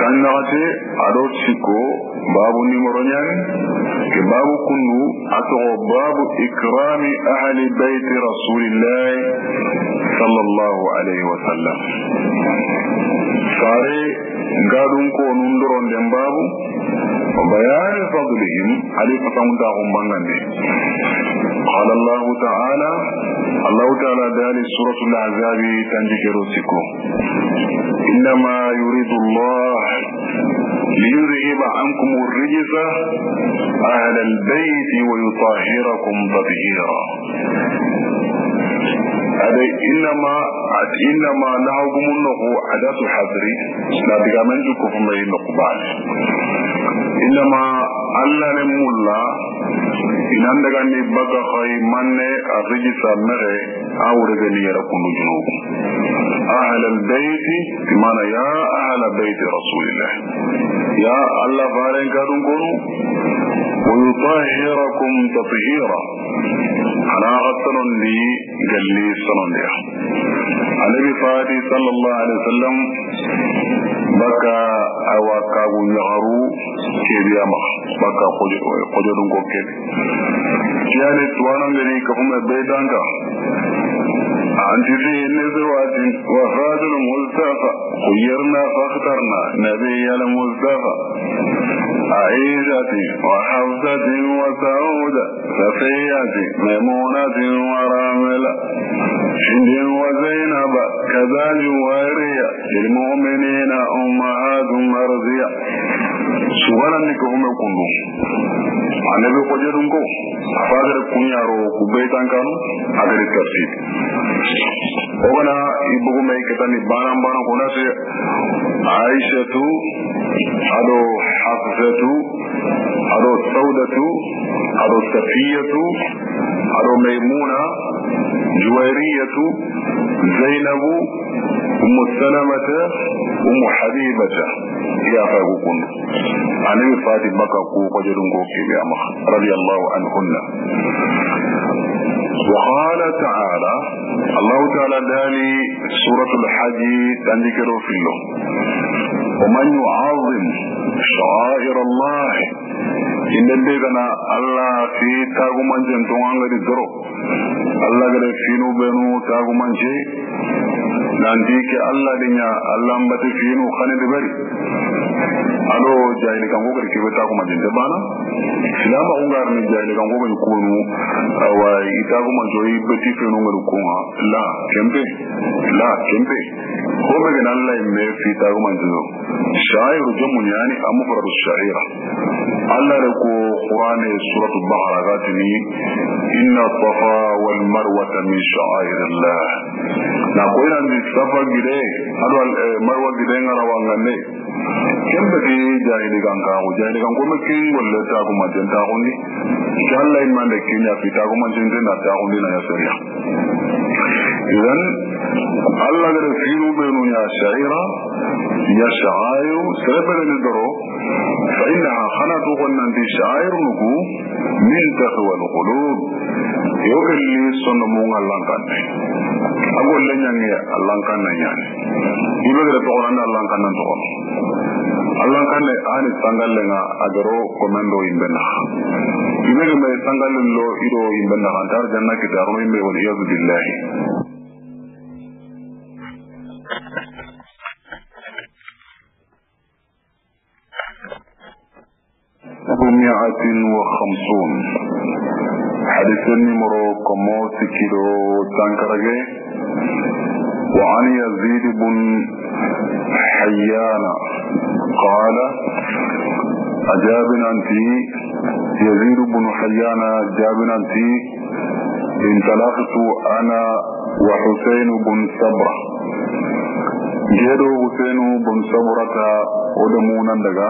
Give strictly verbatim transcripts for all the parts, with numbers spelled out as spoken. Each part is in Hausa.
kannaate adot siko babu numero nyani ke babu kundu ato babu ikrami ahli bait rasulillah sallallahu alaihi wasallam sare gadun ko nundoron den babu bayan fadlihim ali fatamta umbangande qala allah ta'ala allah ta'ala dali suratul ahzab tanjiru siko inma yuridu allah ليذهب عنكم الرجس أهل البيت ويطهركم تطهيرا هذا إنما إنما نهاكم النه عدات حذري لا تقامنكم فما ينقبال إنما الله نمولا إن عندك أن يبقى خي من الرجس مره أو رجلي يركون جنوب أهل البيت بمعنى يا أهل بيت رسول الله يا الله فارن كادون كونو ويطهركم تطهيرا أنا أغسلن لي قال لي سنن لي النبي فادي صلى الله عليه وسلم بكى أواكابو يغرو كيبياما بكى قجدون كوكيب كياني توانا غني كفم بيدانكا أنت في النزوات وفاد المصطفى خيرنا فاخترنا نبي المصطفى عائشة وحفصة وسعودة صفية ميمونة وراملة هند وزينب كذا جوارية للمؤمنين أمهات مرضية سبحان لكم كلهم النبي قجرنكو فادر كنيارو كبيتان كانوا أجر التفسير وأنا يبغوا ما يكتني بانام بانام كنا سي عائشة أدو حفصة أدو سودة أدو صفية أدو ميمونة جويرية زينب أم سلمة أم حبيبة يا فاقوكم أنا فاتي بكا كوكو جدنكو كيبيا رضي الله عنهن وقال تعالى الله تعالى دالي سورة الحج تنذكر في الله ومن يعظم شعائر الله إن الذين الله في تاغو منجن توان غدي درو الله غدي فينو بنو تاغو منجي نانديك الله دنيا الله مبتي فينو خاني دي بري alo jahili kan gogar ke bata kuma din dabana silama ungar ni jahili kan gogar ko nu awa ita kuma joyi bati fe no ngal ko la kembe la kembe ko be gan Allah me fi ta kuma jizo shairu jamun yani amfar shaira Allah da ko qur'ani suratul baqara gatini inna safa wal marwa min sha'airillah na ko ina ni safa gide ado marwa gide ngara wangane kembe ke jahili kan ka ko jahili kan ko me kin walla ta ko ma den ta ko ni Allah in man da kin ya fita ko man den na ta ko ni na sariya idan Allah da firu benu ya sha'ira ya sha'ayu sabara ni daro fa innaha khanatu qannan bi sha'ir nuku min taqwa al-qulub yogalli sonu mo Allah kan agol lenyange Allah kan nanyane ibe da to ran Allah kan nan to Allah kan ne ani sangallenga agaro komando imbena ibege me sangallen lo ido imbena antar jannati daro imbe wal iyad billahi مئة وخمسون حديث النمرو كموت كيلو تنكرجي وعن يزيد بن حيان قال أجابنا أنت يزيد بن حيان أجابنا أنت انطلقت أنا وحسين بن صبرة جيرو حسين بن صبرة ودمونا لغا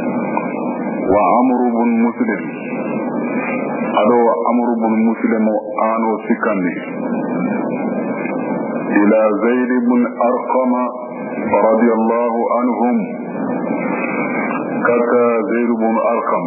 وعمر بن مسلم أدو عمر بن مسلم آنو سكني إلى زيد بن أرقم رضي الله عنهم كتا زيد بن أرقم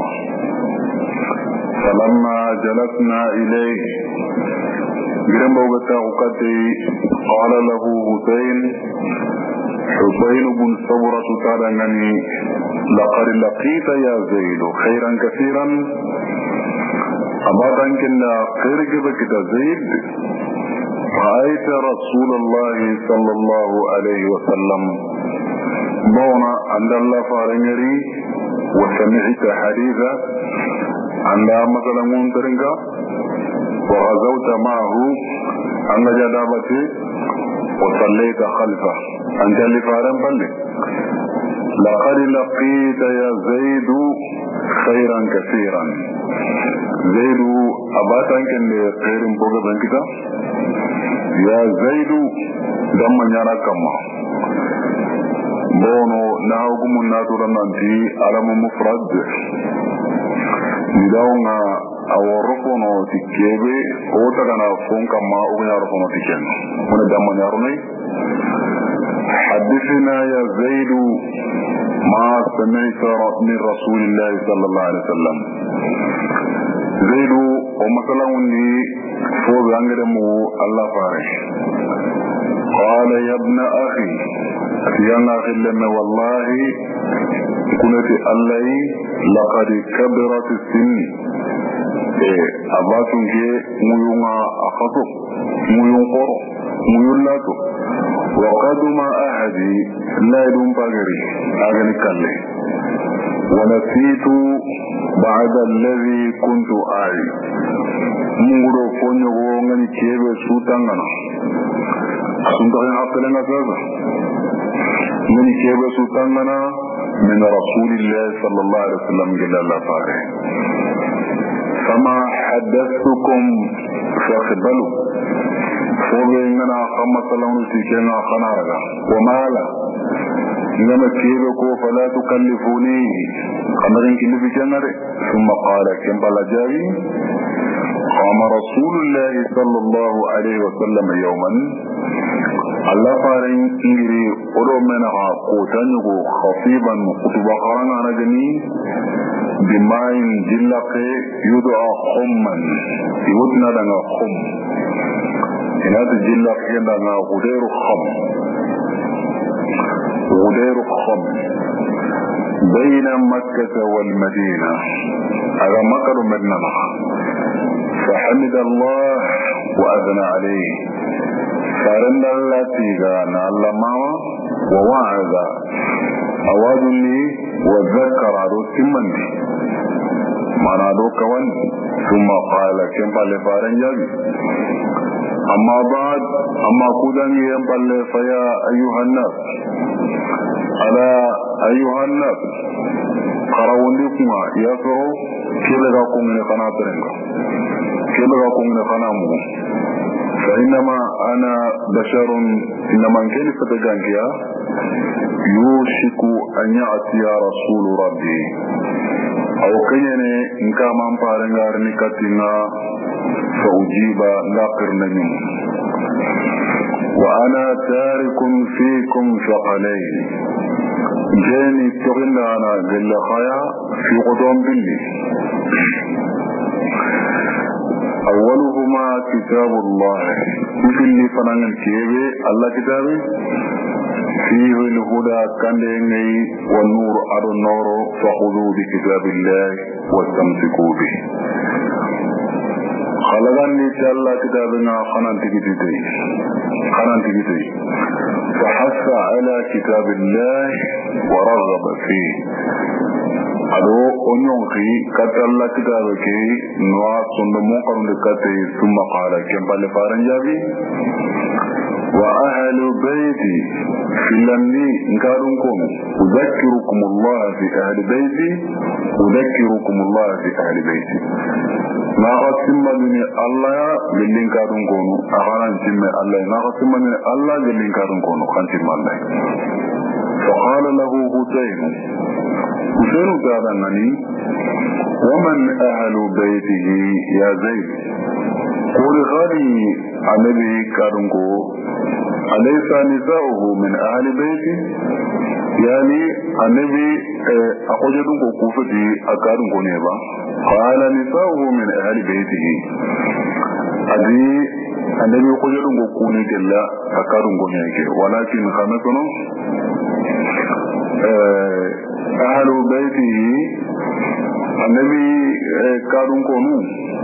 فلما جلسنا إليه جرم بوغتا وقتي قال له حسين حسين بن صبرة تعالى أنني لقد لقيت يا زيد خيرا كثيرا أما تنكن خيرك بكت زيد رأيت رسول الله صلى الله عليه وسلم مونا عند الله فارنجري وسمعت حديثا عند مثلا منترنك وغزوت معه عند جدابته وصليت خلفه أنت اللي فارن بلي لقد لقيت يا زيد خيرا كثيرا زيد أباتنك اللي خير بوغ بنكتا يا زيد دم نيانا كما بونو ناوكم الناتورا نانتي علم مفرد نداونا أورفونو تكيبي وتغنى فون كما أغنى تكين من دم نياروني حدثنا يا زيد ما سمعت من رسول الله صلى الله عليه وسلم زيد ومثلا وني فوز عنقدمو الله فارش قال يا ابن أخي يا أخي لنا والله كنت الله لقد كبرت السن أباتن كي ميونا أخطو ميون قرو ميون لاتو وقدم أحدي لا يدوم باقري أغني كالي ونسيت بعد الذي كنت أعي مغرو فوني غوغني كيبه سوتانغنا سنتغين عقلنا سازا من كيبه سوتانغنا من رسول الله صلى الله عليه وسلم قال الله فاري فما حدثتكم فاقبلوا فوبيننا خمس لون سيكنا خنارغا ومالا إنما كيبكو فلا تكلفوني خمرين كلفي جنر ثم قال كم بلا جاري قام رسول الله صلى الله عليه وسلم يوما الله فارين إنجري أدو منها قوتانيكو خطيبا قطبا قرانا نجني بماء جلق يدعى خما يودنا لنا خم إنات جلق يدعى غدير خم غدير خم بين مكة والمدينة هذا مكة مدينة فحمد الله وأذن عليه فارن الله تيغانا اللماوة ووعد أواد لي وذكر عدو سمني معنى عدو كوان ثم قال كمبال فارن جابي أما بعد أما قدن ينبال فيا أيها الناس ألا أيها الناس قرأوا لكم يسروا كيلغاكم من قناطرنك كيلغاكم من قنامه فإنما أنا بشر إنما كان فتجانكيا يوشك أن يأتي رسول ربي أو كيني إنكا من فارنغار نكتنا فأجيب لاقر نجم وأنا تارك فيكم ثقلين جاني تغنى أنا قل خيا في قدوم باللي أولهما كتاب الله مثل اللي فنان الكيبي الله كتابي فيه الهدى كان لي والنور على النور فخذوا بكتاب الله واستمسكوا به خلقني الله كتابنا خنان تكتتي خنان تكتي فحث على كتاب الله ورغب فيه ado onyon ki katalla kitabe ki noa sondo mon karum de kate summa qala kembale faran jabi wa ahlu bayti filani ngarun ko udhakkirukum Allah fi ahli bayti udhakkirukum Allah fi ahli bayti ma qasimma min Allah lillin karun ko aharan timme Allah ma qasimma min Allah lillin karun ko khantim Allah فقال له حسين حسين قال أنني ومن أهل بيته يا زيد قول غني النبي كارنكو أليس نساؤه من أهل بيته يعني النبي أخجدنكو كوفتي أكارنكو نيبا قال نساؤه من أهل بيته أدي النبي أخجدنكو كوني كلا أكارنكو نيبا ولكن خمسنا أهل بيته النبي كانوا كونوا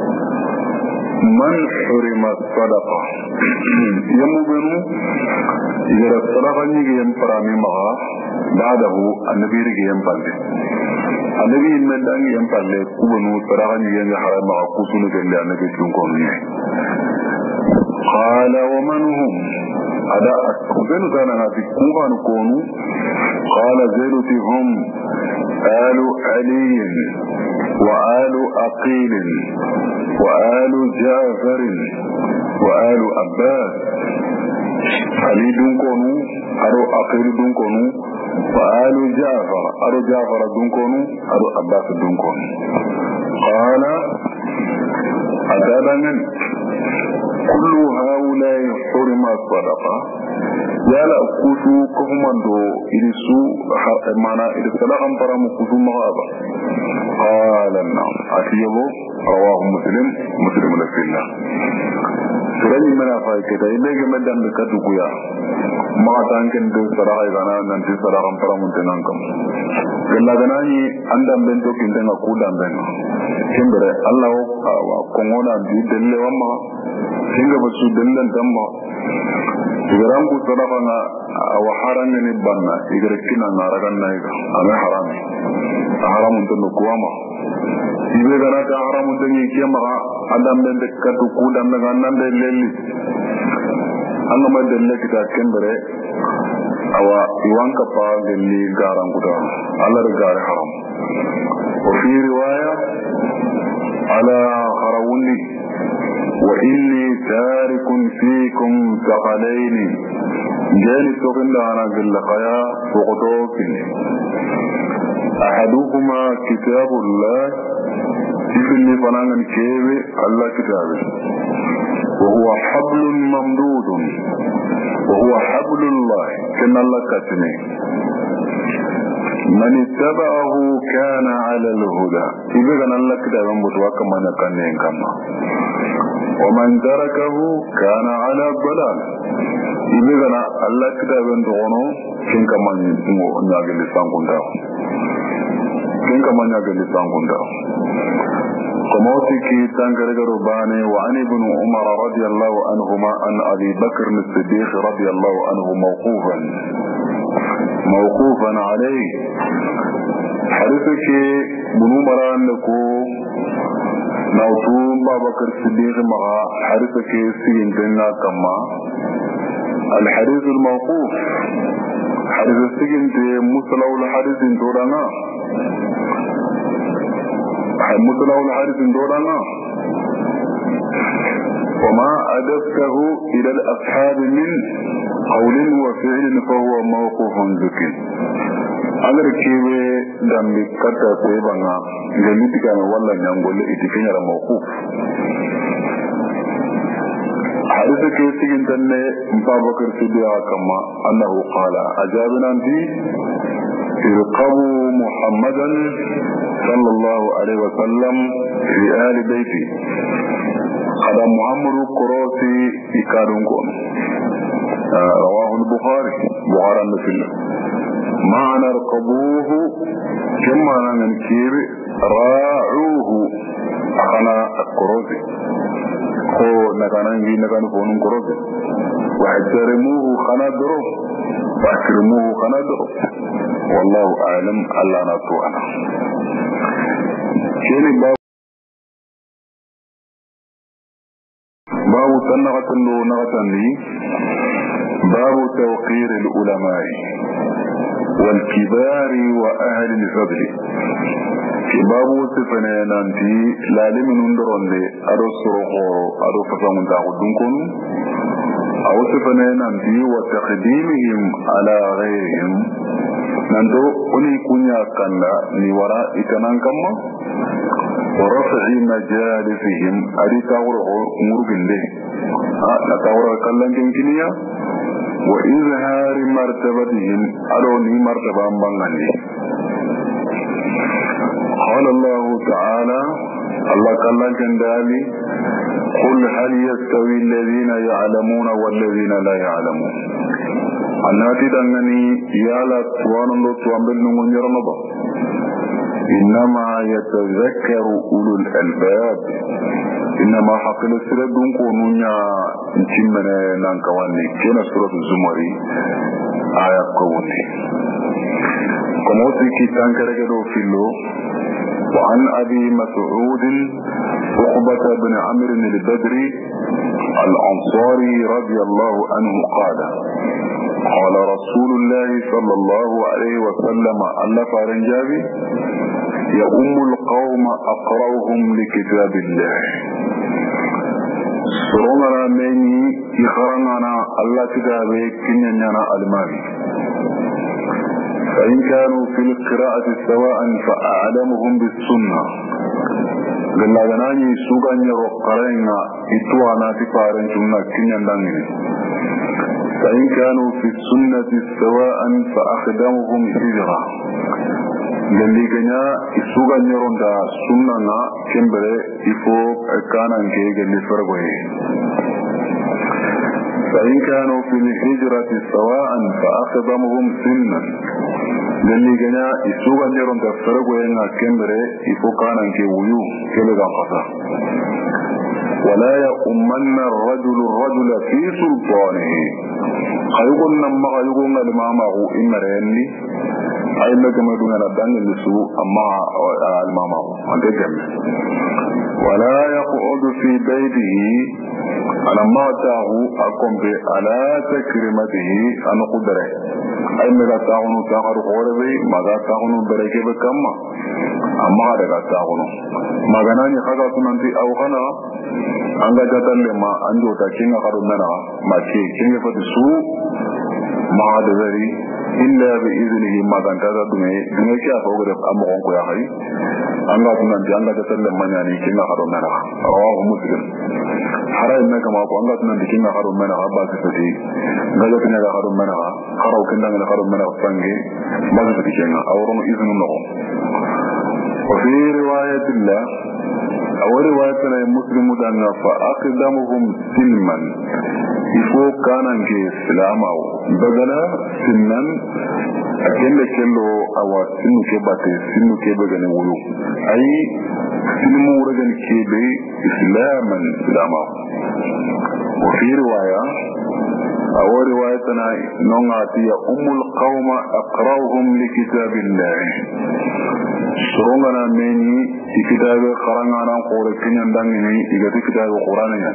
من حرم الصدقة يمبنوا إذا الصدقة نيجي ينفرامي معها بعده النبي رجي ينفرده النبي من دان ينفرده كبنوا الصدقة نيجي ينحرم معها كسونا جل النبي كونوا. قال ومن هم هذا أكبر زانا في كوبان كونوا. قال زيلتي هم آل علي وآل أقيل وآل جعفر وآل عباس. علي دون كونو أرو أقيل دون كونو وآل جعفر أرو جعفر دون كونو أرو عباس دون كونو. قال أتابعن كل هؤلاء حرم الصدقة يالا كوسو كفماندو إلسو مانا إلسو لغم فرام كوسو مغابا. قال نعم أتيبو رواه مسلم مسلم لفي الله. سرني منا فايكتا إلا جمدان بكتو كويا ما تانكن دو صدقة إذانا ننتي صدقة فرام تنانكم قال غناني عندما بنتو كنتنا كودان بنو كمبرة الله كونغونا دي دلي وما hinga basu dandan tamma igaram ku sadaqa na wa haram ni banna igara kina naragan na iga ame haram haram untu kuama ibe gara ta haram untu ni kiyama adam den dekatu ku dan daga nan de lelli Allah ma dalle kita kembere awa iwanka pa gelli garan kuda Allah de gare haram wa fi riwaya ala harawuni وإني تارك فيكم ثقلين جاني سوكن دانا باللقيا فقطوكين أحدهما كتاب الله يفني فنانا كيبي الله كتابه وهو حبل ممدود وهو حبل الله كن الله كتني من اتبعه كان على الهدى إذا كان الله كتابه متوقع من يكنين كما ومن تركه كان على الضلال إذا كان الله كتاب دونه كن كمان نياغي لسان كندا كن كمان نياغي لسان كندا كموتي كي تنكرك رباني وعن ابن عمر رضي الله عنهما عن أبي بكر الصديق رضي الله عنه موقوفا موقوفا عليه حدثك بن عمر أنكو نوتون بابكر الصديق مع حدثك سين بنا كما الحديث الموقوف حدث السجن مسلو الحديث دورانا مسلو الحديث دورانا وما أدفته إلى الأصحاب من قول وفعل فهو موقوف ذكي agar kewe dan dikata sebanga gelitika na wala nyangole itikenya la mawquf haditha ke sigin tanne Abubakar Siddiq kama annahu qala ajabna bi irqabu Muhammadan sallallahu alaihi wasallam fi ahli baiti qala Muhammadu qurasi ikadun kon rawahu al-Bukhari Bukhari an-Nafi معنى ارقبوه كما ننكير راعوه أخنا الكروزي هو نكاننجي نكان فونون كروزي واحترموه خنا درو واحترموه خنا درو والله أعلم ألا نطوعنا كيني باب باب تنغة له نغة لي باب توقير العلماء والكبار وأهل الفضل كباب وصفنا نانتي لالم نندرون لي أدو سرقورو أدو فسامن تاقودن كون أو صفنا نانتي وتقديمهم على غيرهم نانتو أني كنيا كندا نورا إتنان كما ورفع مجالسهم أدي تاورو مرغن لي نتاورو كلان كنكنيا وإظهار مرتبتهم أروني مرتبة بانغاني قال الله تعالى الله قال جندالي قل هل يستوي الذين يعلمون والذين لا يعلمون annati dangani yala tuwanan do tuwambel nungu nyaranaba innama yatazakkaru ulul albab innama haqil siradun ko nunya ntimmene nankawani kena suratul zumari aya kawuni como siki tankarege do fillo wa an abi mas'ud uqbah ibn amr al-badri al-ansari radiyallahu anhu qala قال رسول الله صلى الله عليه وسلم ألا فارنجابي يؤم القوم أقرأهم لكتاب الله سرنا مني يخرنا الله كتابه كنينا المالي فإن كانوا في القراءة سواء فأعلمهم بالسنة قال لنا سوغان يرقرين إتوانا تفارن سنة كنينا فإن كانوا في السنة سواء فأخدمهم هجرة قال لي كنا سوغان يروندا سنة كمبري يفوق كان انكي قال لي فرقوه فإن كانوا في الهجرة سواء فأخدمهم سنا قال لي كنا سوغان يروندا فرقوه كمبري يفوق كان انكي ويو كمبري قصة ولا يؤمن الرجل الرجل في سلطانه خيقول نما خيقول المامه إمريني أي لكم يدون الدان اللسو أما المامه ولا يقعد في بيته أنا ما تاه أقوم على تكريمته أنا قدره أي ماذا تاهون تاهر قربي ماذا تاهون بركة بكما أما هذا تاهون ما غناني خذ سنتي أو خنا anga jatan le ma anjo ta kinga karo mena ma ke kinga fatu su ma da zari illa bi iznihi ma kan ta dume dume ke afa gure amma kon ko ya hari anga tunan di anga jatan le manya ni kinga karo mena rawahu muslim harai me kama ko anga tunan di kinga karo mena ba ka fati gaja kinga karo mena karo kinga ngala karo mena fangi ma ka fati kinga awron iznu no wa fi riwayatillah أو روايتنا مسلم دعنا فأقدمهم سلما يفوق كان انكي سلاما بدلا سنا أكل كله أو سنو كباتي سنو كبغني ولو أي سنمو رجل كيبي إسلاما سلاما وفي رواية أو روايتنا نغاتي أم القوم أقرأهم لكتاب الله سرونغنا مني كتاب خرانغانا قوركين دانغني إذا كتاب قرآنيا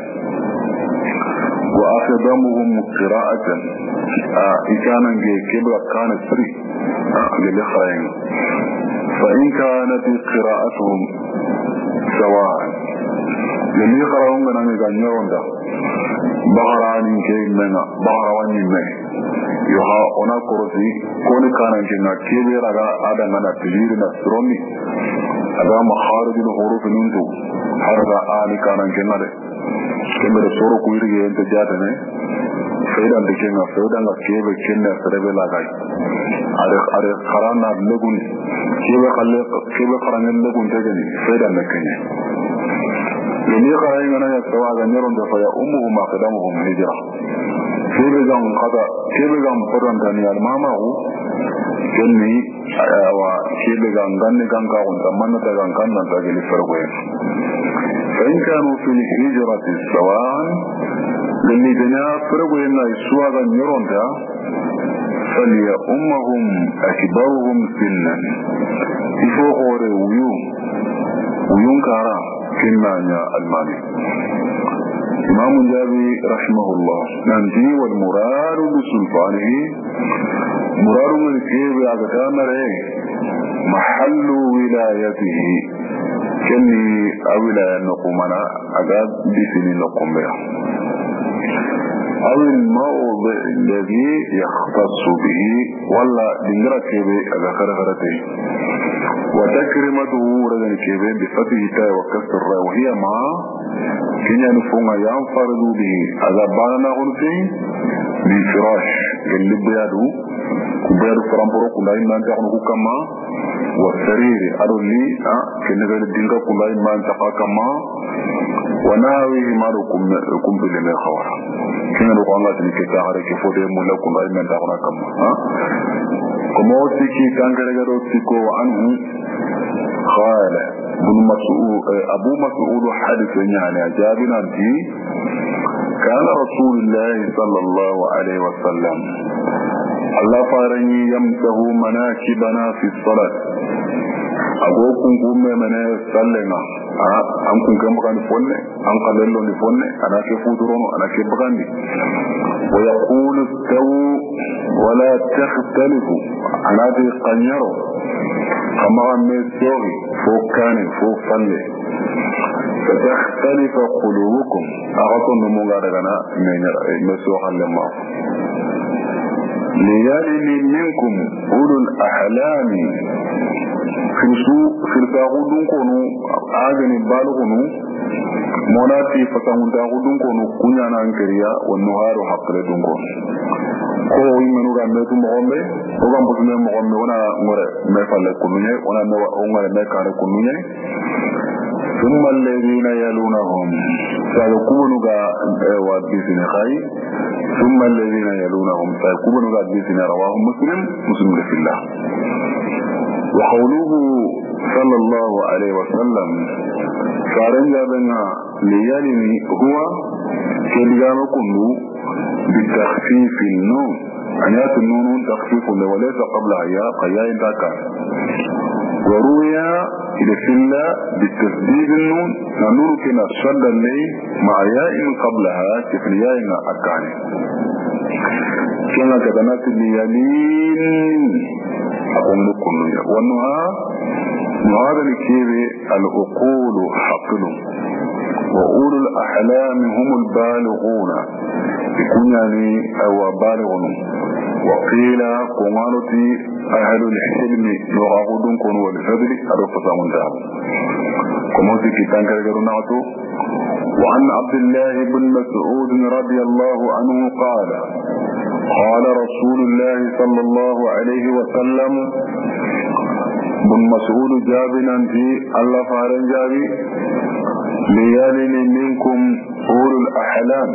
وأخدمهم قراءة إكانا كبرا كان سري للخرين فإن كانت قراءتهم سواء للي خرانغانا مغانيون دا بغرانين كيمنا بغرانين مي yoha ona korosi kone kanan kinga kebe raga ada ngana tijiri na sromi ada makharijul huruf nundu harga ali kanan kinga de kembe soro kuirige ente jata ne faydan de kinga faydan ga kebe kinna serebe lagai are are karana legun kebe khalle kebe karana legun tegeni faydan de kinga yini kharay ngana ya sawaga nyeron de faya ummuhum ma qadamuhum hijra kebe gam khada kebe gam poran dani al mamahu kenni wa kebe gam ganni ganga on manna ta gangan na ta geli farko fa in kanu fi hijrati sawan lilli dana farko yana suwa ga nyeron da faliya ummuhum akbaruhum sinnan ifo ore uyu uyun kara kinna al-mali إمام الجابي رحمه الله ننجي والمرار بسلطانه مرار من كيب أقدامر محل ولايته كني أولا نقومنا أقاد بسنين نقوم بها أو الموضع الذي يختص به ولا دنجر كيب أذكر غرته وتكرمته رجل كيب بفتح تاء وكسر الراء وهي مع كنا نفونا ينفرد به هذا بانا نقول بفراش قال لبياده كبير فرامبرو كلاي ما تقول كما والسرير أرولي آه كنقول الدينك كلاي ما تقع كما وناوي ما لكم كم بلي خوار كنا نقول الله تني كتاعر كفود مولا كلاي ما تقول كما آه كما تيجي تانغرغرو تيكو عنه قال ابن مسعود أبو مسعود حدث يعني جابنا في كان رسول الله صلى الله عليه وسلم الله فارني يمسه مناكبنا في الصلاة أقولكم قوم من سلنا أنكم كم كان فن أن قللوا لفن أنا كيف درون أنا كيف بغني ويقول استووا ولا تختلفوا أنا ذي قنيرو كما ميسوري فوق كان فوق فن فتختلف قلوبكم أغطوا نموغارغنا من مسوحا لما ليالي منكم أولو الأحلام خلصو خلصاغودون كونو آغني بالغنو مناتي فتاغودون كونو كنيانا انكريا والنهار حقل دون كونو ko yimenu ga metu mo gombe o gam bu me mo gombe wona ngore me falle kununye wona me o ngore me kare kununye thumma alladhina yalunhum sayakunu ga wa bisini khay thumma alladhina yalunhum sayakunu ga bisini rawahu muslim muslim fillah wa qawluhu sallallahu alayhi wa sallam faranja bana liyalini huwa kedigano kundu بتخفيف النون آيات النون تخفيف وليس قبلها يا قياء ذاك وروي إلى سلة بالتسديد النون النون كنا صلى الليل مع ياء قبلها كفرياء أكاني كنا كدنات الليالين أقوم لكم وأنها هذا الكيب العقول حقل وأولو الأحلام هم البالغون يكون يعني أو بالغون وقيل قمانتي أهل الحلم يغاقودون كونوا والفضل أرفضا من ذهب قموتي كتان كرغروناتو وعن عبد الله بن مسعود رضي الله عنه قال قال رسول الله صلى الله عليه وسلم بن مسعود جابنا في الله فارن جابي ليالي منكم أولو الأحلام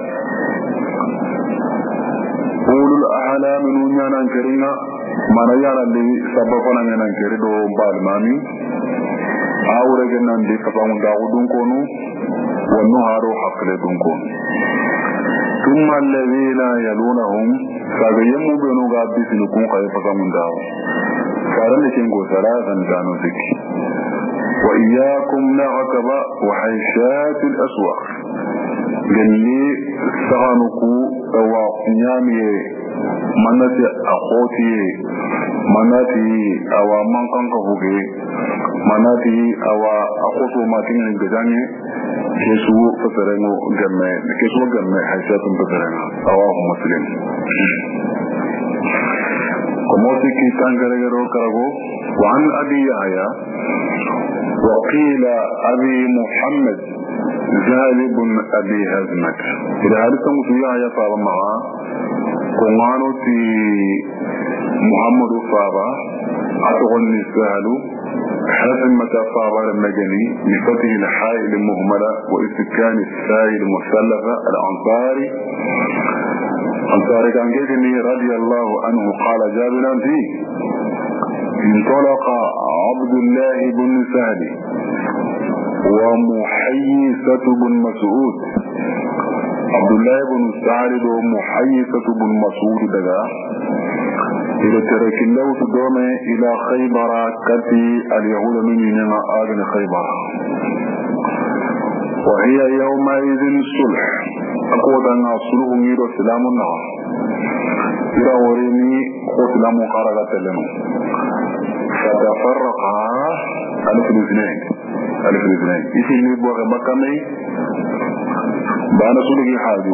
أولو الأحلام نونيانا كرينا ما نيانا دي سببنا نيانا كريدو بالمامي أورا جنان دي كفاهم داودون كونو والنهارو حقل دون كونو ثم الذين يلونهم فغيموا بينو غابي سنكون خير فكامون داو فارن لكينكو ثلاثا كانوا ذكي وإياكم نعكب وحيشات الأسواق للي سغنكو وقيامي مناتي أخوتي مناتي أو منقن كفوكي مناتي أو أخوتو ماتين الجزاني كيسو فترينو جمع كيسو جمع حيشات فترينو رواه مسلم كموسي كي تنكرغرو كرغو وعن أبي يحيى وقيل أبي محمد جالب أبي هزمة إذا هلتم فيها يطار معها قمانو في محمد صابا أتغني سهلو حزمة صابا المجني بفتح الحائل المهملة وإسكان السائل المسلفة الأنصاري أنصاري كان جيدني رضي الله عنه قال جابنا فيه انطلق عبد الله بن سهل ومحيصة بن مسعود عبد الله بن سهل ومحيصة بن مسعود دغا إلى ترك الله تدومه إلى خيبر كتي اليهود من ينما آذن خيبر وهي يومئذ صلح أقوى أن صلح مير سلام النهار إلى وريني وسلام قرغة لنا فتفرقا ألف الاثنين ألف الاثنين إيش اللي بوغ بكامي بانا سلقي حاجو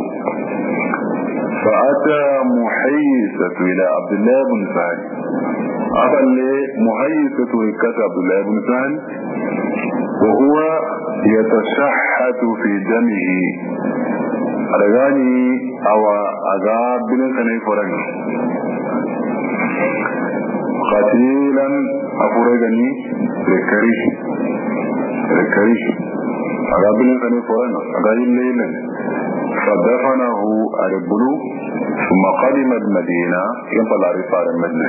فأتى محيصة إلى عبد الله بن سهل أتى لي محيصة إكاس عبد الله بن سهل وهو يتشحت في دمه رغاني أو أغاب بن سنة فرنه قتيلا أفرغني ركري ركري أقابل كني فرنا أقابل ليلا فدفنه أربلو ثم قدم المدينة ينطل عرفار المدينة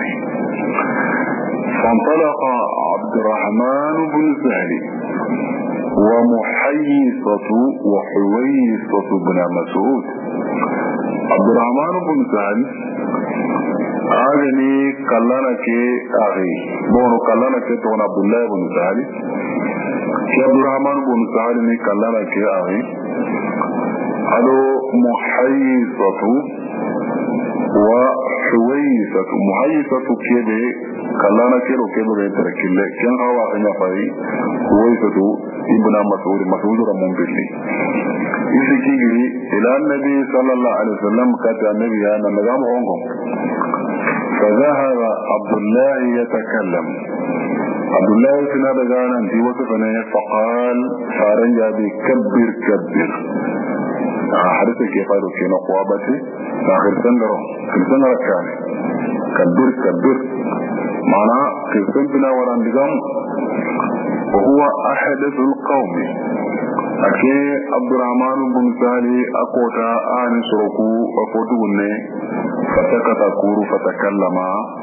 فانطلق عبد الرحمن بن سهل ومحيصة وحويصة بن مسعود. عبد الرحمن بن سهل آغني كلانك أخي بونو كلانك تون عبد الله بن سهل عبد الرحمن بن سهل كلانك أخي هذا محيصة وحويصة. محيصة كده كلانا كيلو كيلو بيتر كله كان هوا خنيا فاي حويصة ابن مسعود مسعود رمون بلي يسكيغي إلى النبي صلى الله عليه وسلم كتا النبي أنا نظام عنهم فذهب عبد الله يتكلم. عبد الله سنا بجانا في وصفنا فقال فارنجا بي كبر كبر حدث كيف قالوا كينا قوابتي آخر سنجرهم كل سنة ركاني كبر كبر معنى كيسن بنا وران دقام وهو أحدث القوم. أكي عبد الرحمن بن سالي أقوتا آن سرقو وفوتون فتكت كورو فتكلم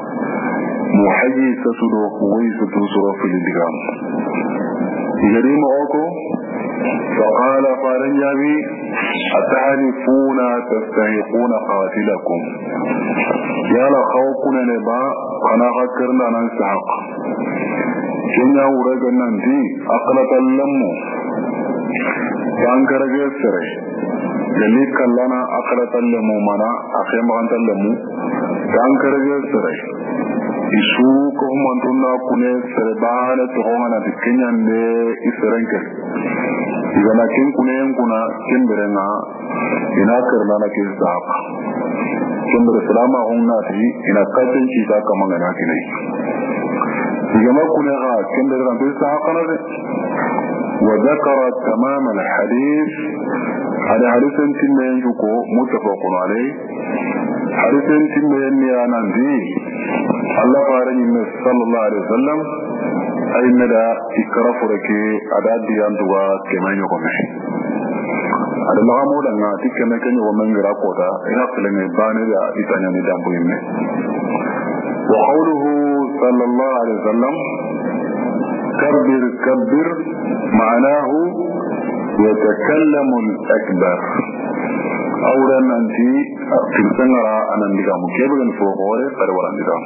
محيصة وحويصة سرق لدقام يريم أوكو فقال فارنجابي أتعرفون تستحقون قاتلكم يا لخوكنا نبا قنا فكرنا ننسحق كنا ورقنا ننتي أقلت اللمو يانكر جسره جلي كلنا أقلت اللمو منا أخيم غانت اللمو يانكر جسره isuukum antuna kune serebana tohona dikenya ne iserenke igana kin kune kuna kimberena ina karna na kizab kimber salama honna ti ina katin ci ta kaman gana kinai igama kune ha kimber ran bi sa kana de wa dhakara tamam al hadith hada hadithan tinmen yuko mutafaqun alayhi hadithan tinmen ya nanzi Allah faran yin sallallahu alaihi wasallam ay nada ikrafu rake adadi anduwa kemanyo ko mai adalla mo da na tikene kenyo wo mengira kota ina filenge bane da itanya ni dambu yimme wa qawluhu sallallahu alaihi wasallam kabbir kabbir ma'anahu yatakallamu al-akbar awran anti tilsangara anandiga mukebugan fogore karwaran digam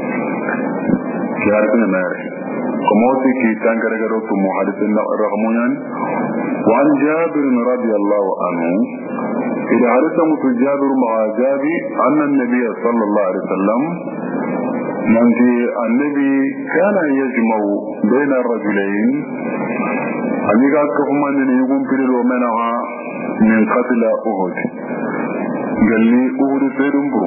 كارثة ماري كموتي كي تانكرجرو ثم حدثنا رغمون وعن جابر رضي الله عنه إذا حدث جابر مع جابر أن النبي صلى الله عليه وسلم ننتي النبي كان يجمع بين الرجلين أنيقا كفما أن يقوم بلل ومنها من قتل أهد قال لي أهد سيدن برو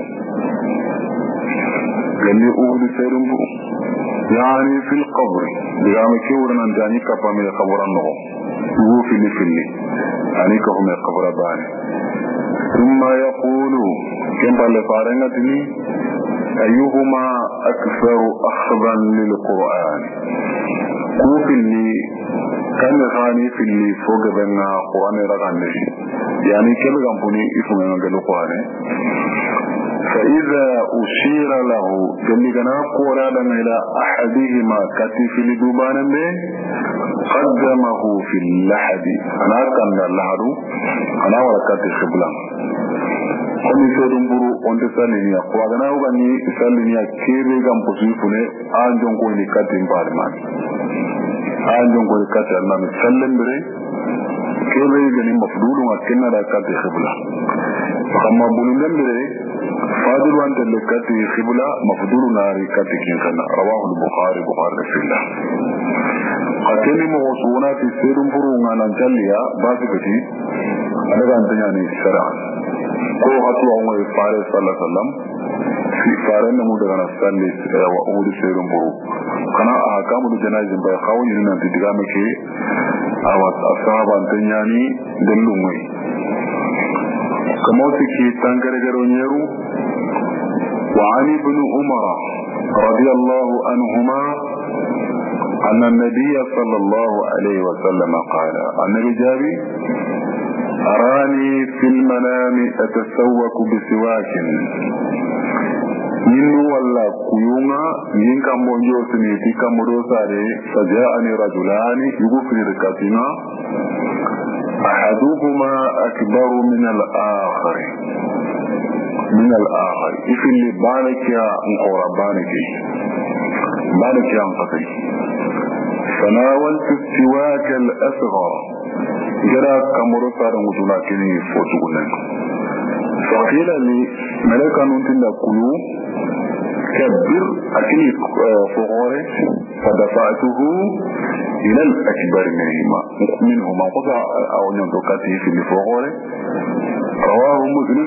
قال لي أهد سيدن برو يعني في القبر بغام كورنا جاني كفا من القبر النغو هو في اللي في اللي يعني كفا من القبر باني ثم يقول كم بالفارنة أيهما أكثر أخذا للقرآن هو في اللي كان غاني في اللي فوق بنا قرآن رغاني يعني كم غنبني إفهم من القرآن فإذا أشير له جميعنا قرانا إلى أحدهما كتف لدبان به قدمه في اللحد أنا كان اللحد أنا ولا كتف خبلا kami sedum buru onde salinia kwa gana ugani salinia kebe gam posifune anjon ko ni katim parman anjon ko katim man sallembere kebe gani mafdulu ngakenna da katim khibla kama bulundembere fadil wante le katim khibla mafdulu nari katim kinkana rawahu al-bukhari bukhari fillah akeni mo wasuna fi sedum buru ngana jalliya basikati adaga antanya ni sharan ko hatu wa umar fare sallallahu alaihi wasallam fi fare ne mu daga salli wa udu sayyidun buru kana a kamu da janazin bai khawni nan da diga muke a wasu asaba tanyani dallun mai kamar su ke tangargaro nyeru وعن ابن عمر رضي الله عنهما أن النبي صلى الله عليه وسلم قال النبي جابي أراني في المنام أتسوق بسواك من ولا كيونا من كم بنجوسني في كم روساري فجاءني رجلان يغفر ركعتنا أحدهما أكبر من الآخر من الآخر إفي اللي بالك يا انقورا بالك بالك يا انقطي فناولت السواك الأصغر جرى كمرسار مجلاكني فوتونا فقيل لي ملكا ننتنا كلو كبر أكني فغوري فدفعته إلى الأكبر منهما منهما قطع أو ينتقاته في الفغوري رواه مسلم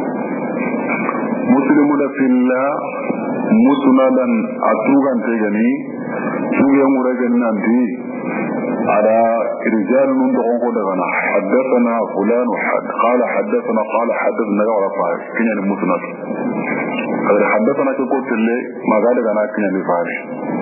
مسلم في الله مسندا أتوغا تجني سويا مرجنا أنتي على رجال نندقون قدغنا حدثنا فلان حد قال حدثنا قال حدثنا يعرف كنيا المسند قال حدثنا كقلت اللي ما قال لنا كنيا الفارش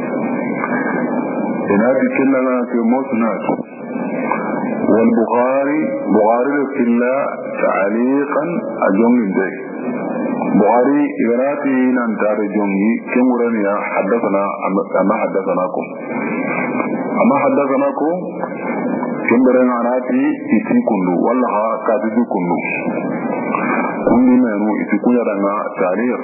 هناك كلنا في مسند والبخاري بخاري في الله تعليقا أجمل ذي بخاري إغراتي ننتار جمعي كمرانيا حدثنا أما حدثناكم أما حدثناكم كمرانيا عناتي إتي كنو والله كاتب كنو كنو منو إتي كنو يرانا تاريخ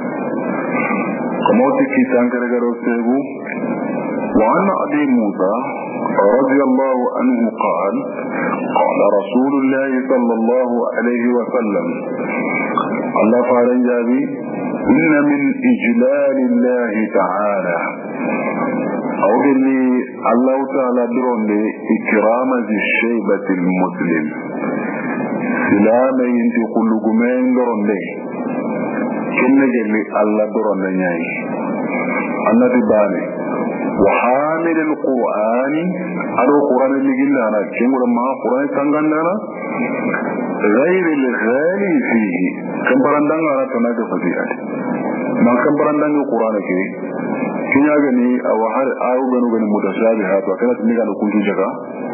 كموتي كي تنكرغرو سيبو وعن أبي موسى رضي الله عنه قال قال رسول الله صلى الله عليه وسلم الله فارن جابي إن من إجلال الله تعالى أو باللي الله تعالى درون لي إكرام ذي الشيبة المسلم سلامة ينتي كل قمين درون لي كن جلي الله درون لي أنا تباني وحامل القرآن أدو القرآن اللي قلنا أنا كم لما القرآن تنغننا غير الغالي فيه كم برندان أنا تناجى فتيات ما كم برندان القرآن كي كنا غني أو هر أو غنو غني متشابهات وكانت ميغا نكون جاكا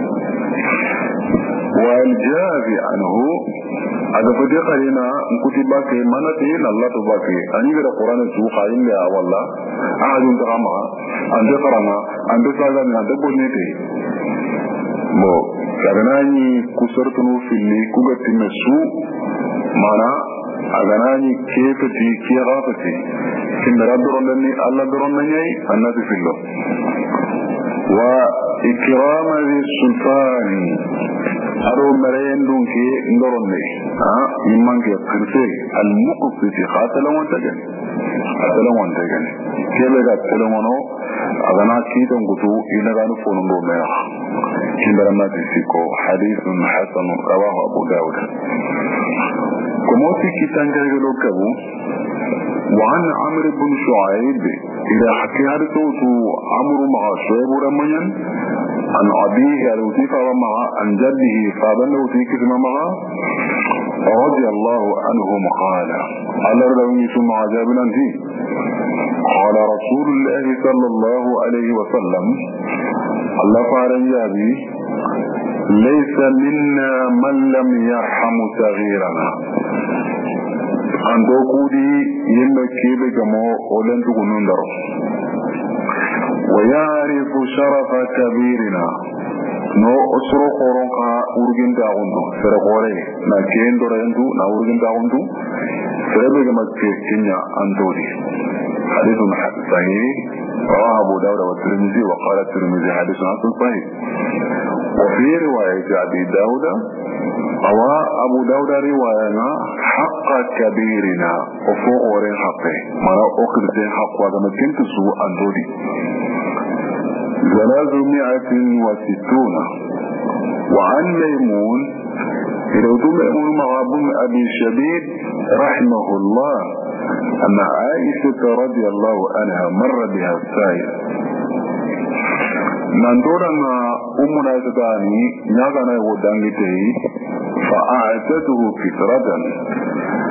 والجافي عنه هذا فتيق لنا نكتبك منتي الله تباك أني غير القرآن سوق إلا والله أحد ينتقمها أنت قرنا أنت ساغنا أنت بنيتي مو أغناني كسرتنو في اللي كوغت مسو مانا أغناني كيف تي كي غافتي كن ربرون لني الله برون لني الناس في الله وإكرام ذي السلطان أرو مرين دونكي ندرون لي ها يمان كي قرسي المقصد خاتل وانتجن خاتل وانتجن كيف قاتل وانو أغنا كيتن قطو إنغانو فونو ميخ كندرنا تسيكو حديث حسن رواه أبو داود كموتي كيتان جايلو كبو وعن عمرو بن شعيب إذا حكي هرسوتو عمرو مع شعيب رميان عن أبيه الوتيف ومع عن جده فابن الوتيف مع رضي الله عنهم قال على رضي ثم عذابنا فيه قال رسول الله صلى الله عليه وسلم الله فارن جابي ليس منا من لم يرحم صغيرنا ando kudi yemma kebe gamo olan tugunun daro wa ya'rifu sharafa kabirina no osro qoronka urgin da gondo sere gore na kendo rendu na urgin da gondo sere be makke kinya andodi hadithun sahih رواه أبو داود والترمذي وقال الترمذي حديث حسن صحيح وفي رواية أبي داود روى أبو داود رواية حق كبيرنا وفوق ورين حقه مرا أخر زين حق وكما كنت سوء أنزودي ثلاثمائة وستون وعن ميمون إذا تم ميمون مع أبي شبيب رحمه الله أن عائشة رضي الله عنها مر بها السائل من دورنا أمنا تداني نغنى ودانته فأعتته فكرة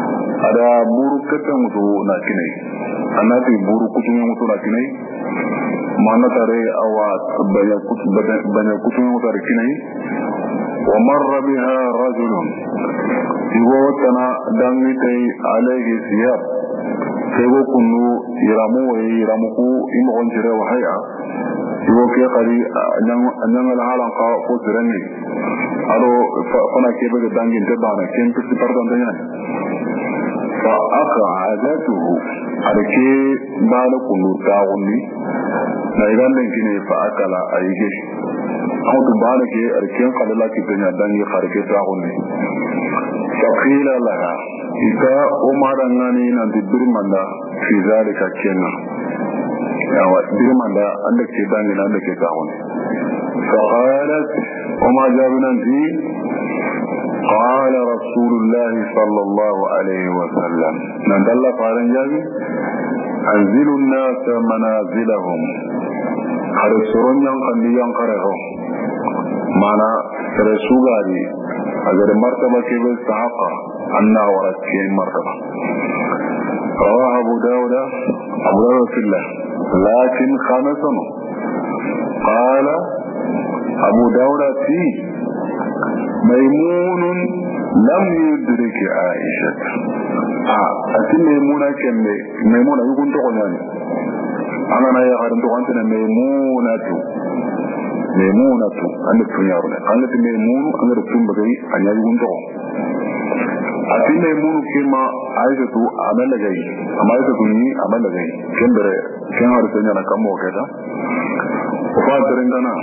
ada buru kete mutu na kinai anati buru kutunya mutu na kinai mana tare awat banyak kutu banyak kutunya mutu na kinai wa marra biha rajulun iwotana dangite alayhi siyab sego kunu iramu wa iramuku imo onjire wa haya iwo ke qari anyang ala halan ka ko sirani aro fana kebe de dangin te bana ken pisi pardon tanya fa aq'adatuhu arke bana kunu tauni na idan den kine fa akala ayige aw to bana ke arke qadala ki tanya dangi kharke tauni fa qila laha ita umara ngani na dibirmanda fi zalika kenna yawa birmanda anda ke dangi anda ke tauni fa qalat وما جابنا فيه قال رسول الله صلى الله عليه وسلم ندل قارن جابي انزلوا الناس منازلهم خرسرون ينقل ينقرهم معنى رسولاري اگر مرتبه كيف استحق أنه ورد كين مرتبه رواه أبو داود أبو داود في الله لكن خامسا قال أبو داود فيه ميمون لم يدرك عائشة آه أتي ميمونة كم ميمونة يكون تقنعني أنا لا يغير تقنعني ميمونة ميمونة أنا تنيارنا أنا ميمون أنا رسول بغي أنا يكون تقن أتي ميمون كما عائشة عمل لغي أما عائشة ني عمل لغي كم بري كم هرسلنا كم وكذا وفاترين دانا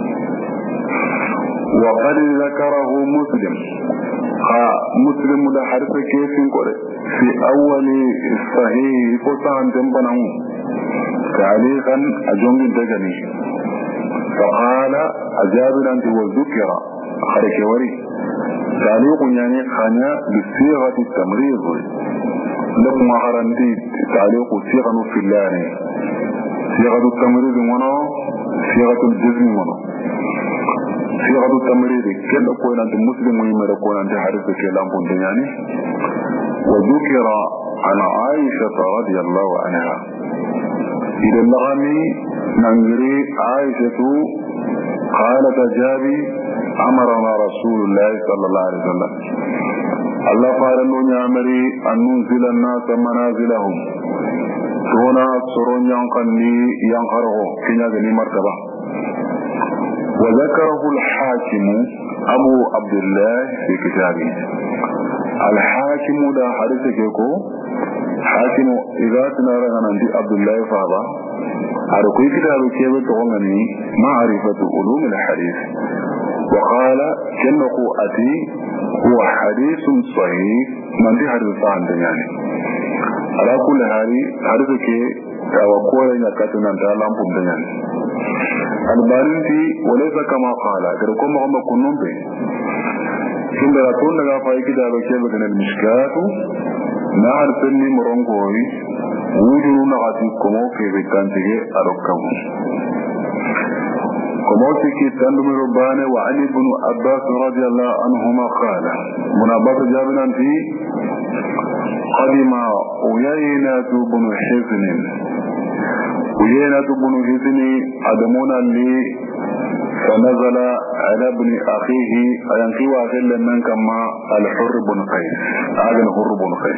وقد ذكره مسلم ها مسلم ده حرف كيف يقول في أول الصحيح فصان جنبنا تعليقا أجنب الدجني فقال أجاب أنت وذكر خرك وري تعليق يعني خانيا بصيغة التمريض لكم أخرندي تعليق صيغة في الله صيغة التمريض منه صيغة الجزم منه صيغة التمريض كل أقول أنت مسلم ويمر أقول أنت حارس كلام بندياني وذكر عن عائشة رضي الله عنها إذا اللغني ننجري عائشة قالت جابي أمرنا رسول الله صلى الله عليه وسلم الله قال لنا أمري أن ننزل الناس منازلهم هنا سرون ينقلني ينقره كنا ذني مرتبة وذكره الحاكم أبو عبد الله في كتابه الحاكم دا حدثك يكو حاكم إذا تنارغن عندي عبد الله فهذا أركي كتابه كيف تغنني معرفة علوم الحديث وقال كنه أتي هو حديث صحيح من دي حدث عن دنياني على كل هذه حدثك وقوة ينكتنا انت لامبم دنياني البارنتي وليس كما قال كركم هم كنون به ثم يكون لها فايك دابا كيف كان المشكات نهر سني مرونكوي وجنون غاتي كمو في بكانتي أركم كمو تكي تندم ربانه وعلي بن عباس رضي الله عنهما قال من عباس جابنا في قدم عيينة بن حزن عيينة بن حزن أدمونا لي فنزل على ابن أخيه أينقي وأخيل من كما الحر بن قيس هذا الحر بن قيس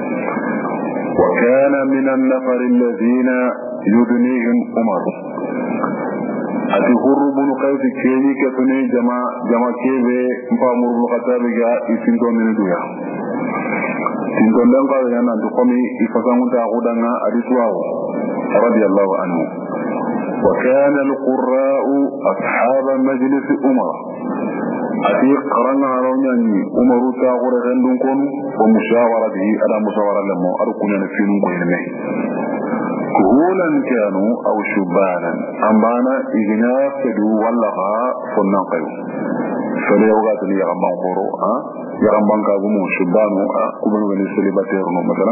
وكان من النفر الذين يدنيهم عمر أتي حر بن قيس كيني كثني جماع جماع كيبه مفامر بن خطاب جاء يسنتون من دويا سنتون دان قال يانا تقومي يفسامون تأخذنا أدسواه رضي الله عنه وكان القراء أصحاب مجلس عمر أتي قرنا روني عمر تاغور غندون كون ومشاورته على مشاورة لما أركنا نفينون قينمه كهولا كانوا أو شبانا أمانا إغناء فدو واللغا فننقلوا فليوغات لي يغنبان قروا يغنبان كابمو شبانو كبنو بني سليباتيرنو مثلا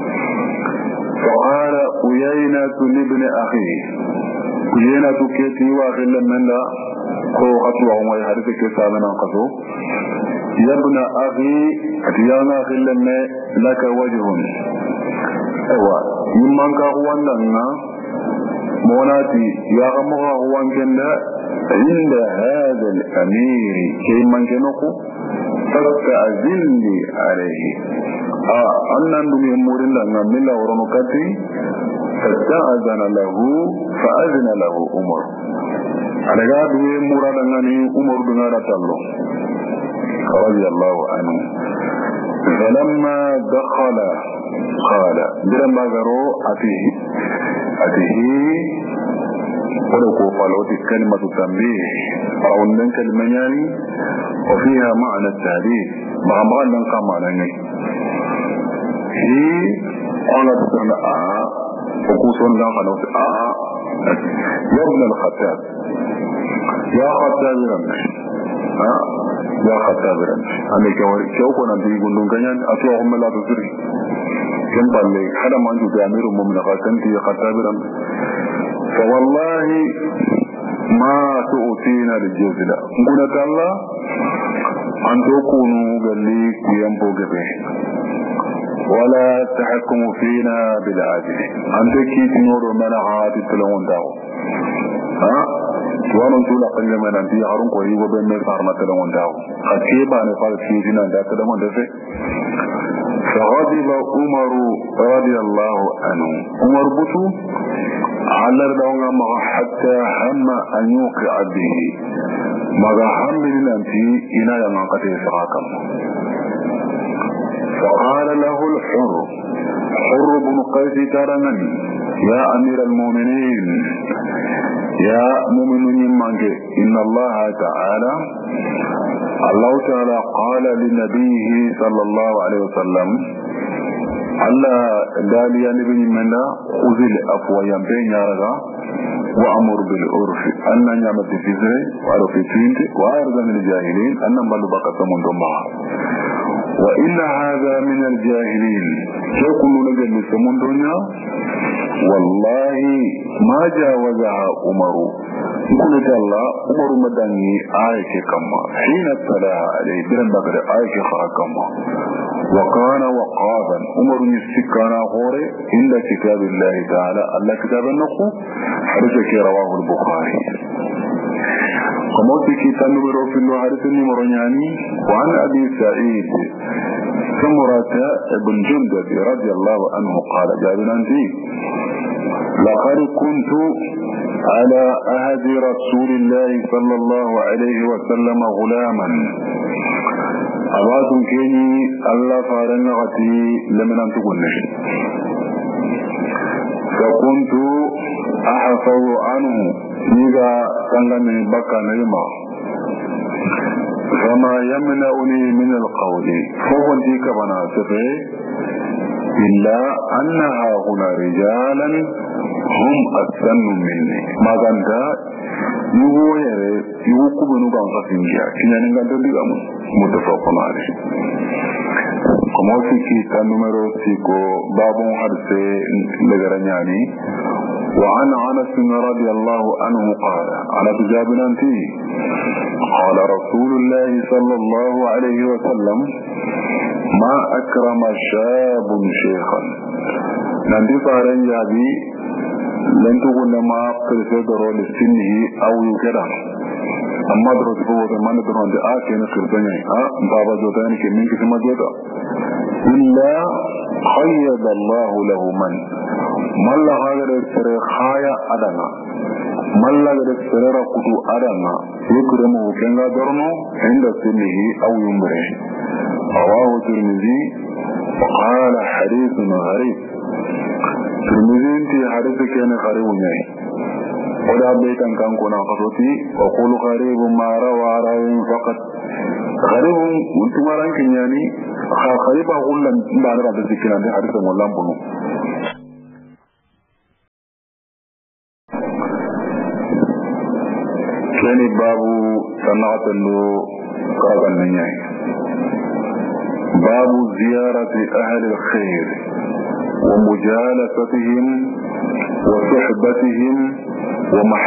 فقال عيينة لابن أخيه عيينة كيتي واخل من لا كو خطوة وما يحدث كيسا من أنقصه يا ابن أخي أتيانا أخي لما لك وجه ايوا يمن كاوانا موناتي يا غمغا هوان كندا عند هذا الامير كي من كنكو فاستأذن لي عليه اه أنا ندم يمورين لنا من لا ورنكتي فاستأذن له فأذن له عمر على قاد يمورا لنا عمر بن الله رضي الله عنه فلما دخل قال برما غرو أتيه أتيه ولو قالوا كلمة تنبيه أو أن كلمة وفيها معنى التهديد مع معنى قام عليه هي قالت سنة آه وقوسون لا قالوا آه يا ابن الخطاب يا خطاب رمش آه يا خطاب رمش أنا كوري شوكنا في قندون كنيان أتوهم لا تسري كم بالله هذا ما أنت تعمير مؤمن خاتم يا خطاب رمش فوالله ما تؤتينا للجزلة قلت الله أن تكونوا قليك ينبوغبه ولا تحكموا فينا بالعادل أن تكيت نور من عادل تلون داو ها وانا نقول أقل من أنت يعرون قريبا بين مصارنا تلون داو قد كيبا نقال فينا دا تلون دفع فغضب عمر رضي الله عنه عمر بطو على الدوام حتى هم أن يوقع به ماذا هم من أنتي إنا ينقضي سراكم فقال له الحر حر بن قيس ترنني يا أمير المؤمنين يا مؤمنين منك إن الله تعالى الله تعالى قال لنبيه صلى الله عليه وسلم الله داليا نبني منا خذ الأفوى ينبين يارغا وأمر بالعرف أن نعمت في زري وعرف في تنت وأعرض من الجاهلين أن نمبل بقى سمون دمها وإن هذا من الجاهلين شكل نجل سمون دنيا والله ما جاوزها عمر قلت الله عمر مدني آيك كما حين ابتلاها عليه بلن بقر آيك خاكما وكان وقافا عمر يستكانا غوري عند كتاب الله تعالى الله كتاب النقو حدثك رواه البخاري قمت كتاب نمرو في الله حدث النمرو يعني وعن أبي سعيد سمرة بن جندب رضي الله عنه قال جابنا انتي لقد كنت على أهد رسول الله صلى الله عليه وسلم غلاما أباتم كيني الله فارنغتي لمن أن تكون نشي فكنت أحفظ عنه إذا كان من بكى نيما فما يمنعني من القول فهو ديك بناسفه إلا أنها هنا رجالا هم أسن مني ما كانت يوهر يوكب نوغان قسمجا كنا نغان تدقى متفق عليه كما في كتاب نمرو سيكو باب حدث لغرانياني وعن أنس رضي الله عنه قال على تجابنا انتي قال رسول الله صلى الله عليه وسلم ما أكرم شاب شيخا نندي فارن جابي لن تقول ما قرسدر لسنه أو يكرا أما درس فوضا ما ندرون دي آكي نقرسني ها بابا جوتاني كمين كسما جوتا إلا خيب الله له من مالا غادر السرخايا أدنا مالا غادر السرر قدو أدنا يكرمه كنغا درنو عند سنه أو يمره رواه الترمذي وقال حديث غريب الترمذي انتي حديث كان غريب نهي ودا بيتا كان كنا قصتي وقول غريب ما روى راوي فقط غريب انتم رانكن يعني غريب اقول لن بعد رب الذكر عندي حديث مولا بنو كان باب صنعة له قرابا نياي باب زيارة أهل الخير ومجالستهم وصحبتهم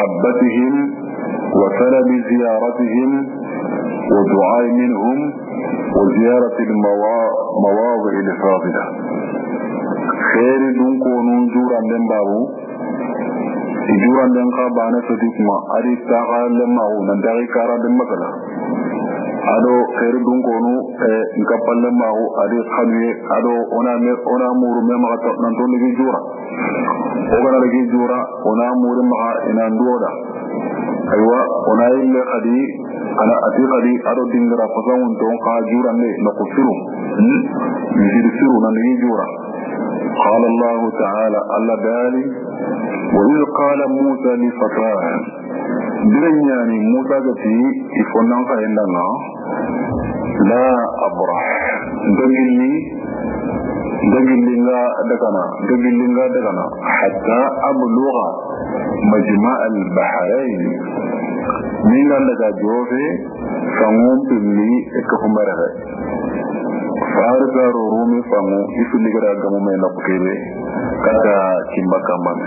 ومحبتهم وطلب زيارتهم ودعاء منهم وزيارة المواضع الفاضلة خير دون كونون جورا دن بابو جورا دن قابانا فتكما أدي تاقا لما هو نندغي كارا دن مكلا ado خير دون كونو نكبال لما هو أدي خلوه ado ona ona مورو مما ننتون لكي جورا وغانا لكي جورا ona مورو مغا إناندودا أيوة ona إلي قدي أنا أتي قدي أدو دنگرا فساون تون قا جورا نقفرو يجيد سرو ننجي جورا قال الله تعالى الله بالي وإذ قال موسى لفتاه برنياني موسى قتي يفنان قائلنا لا أبرح دقلي دقلي لا دقنا دقلي لا دقنا حتى أبلغ مجمع البحرين من لك جوفي فمون بلي اكفمره فارغا رومي فمو يفلي غدا غمو مي نبكيبه كذا كيمبا كامبامي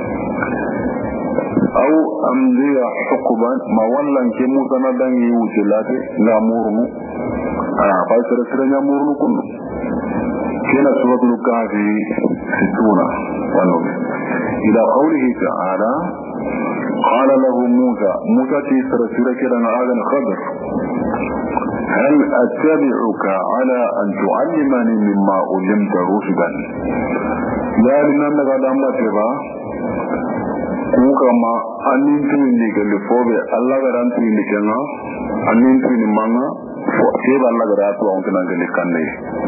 أو أمضي حقبا ما ولن كمو سندان يوجلاته لا مورمو آه فايسر سرنا مورمو كله كنا سورة الكهف ستون ونوم إلى قوله تعالى قال له موسى موسى تيسر سرك لنا آذن خضر هل أتبعك على أن تعلمني مما علمت رشدا يا لنانك دامبا تبا كوكما أنينتويني كالفوبي الله غرانتويني كنا أنينتويني مانا فأتيب الله غراتو أنتنا كالكاني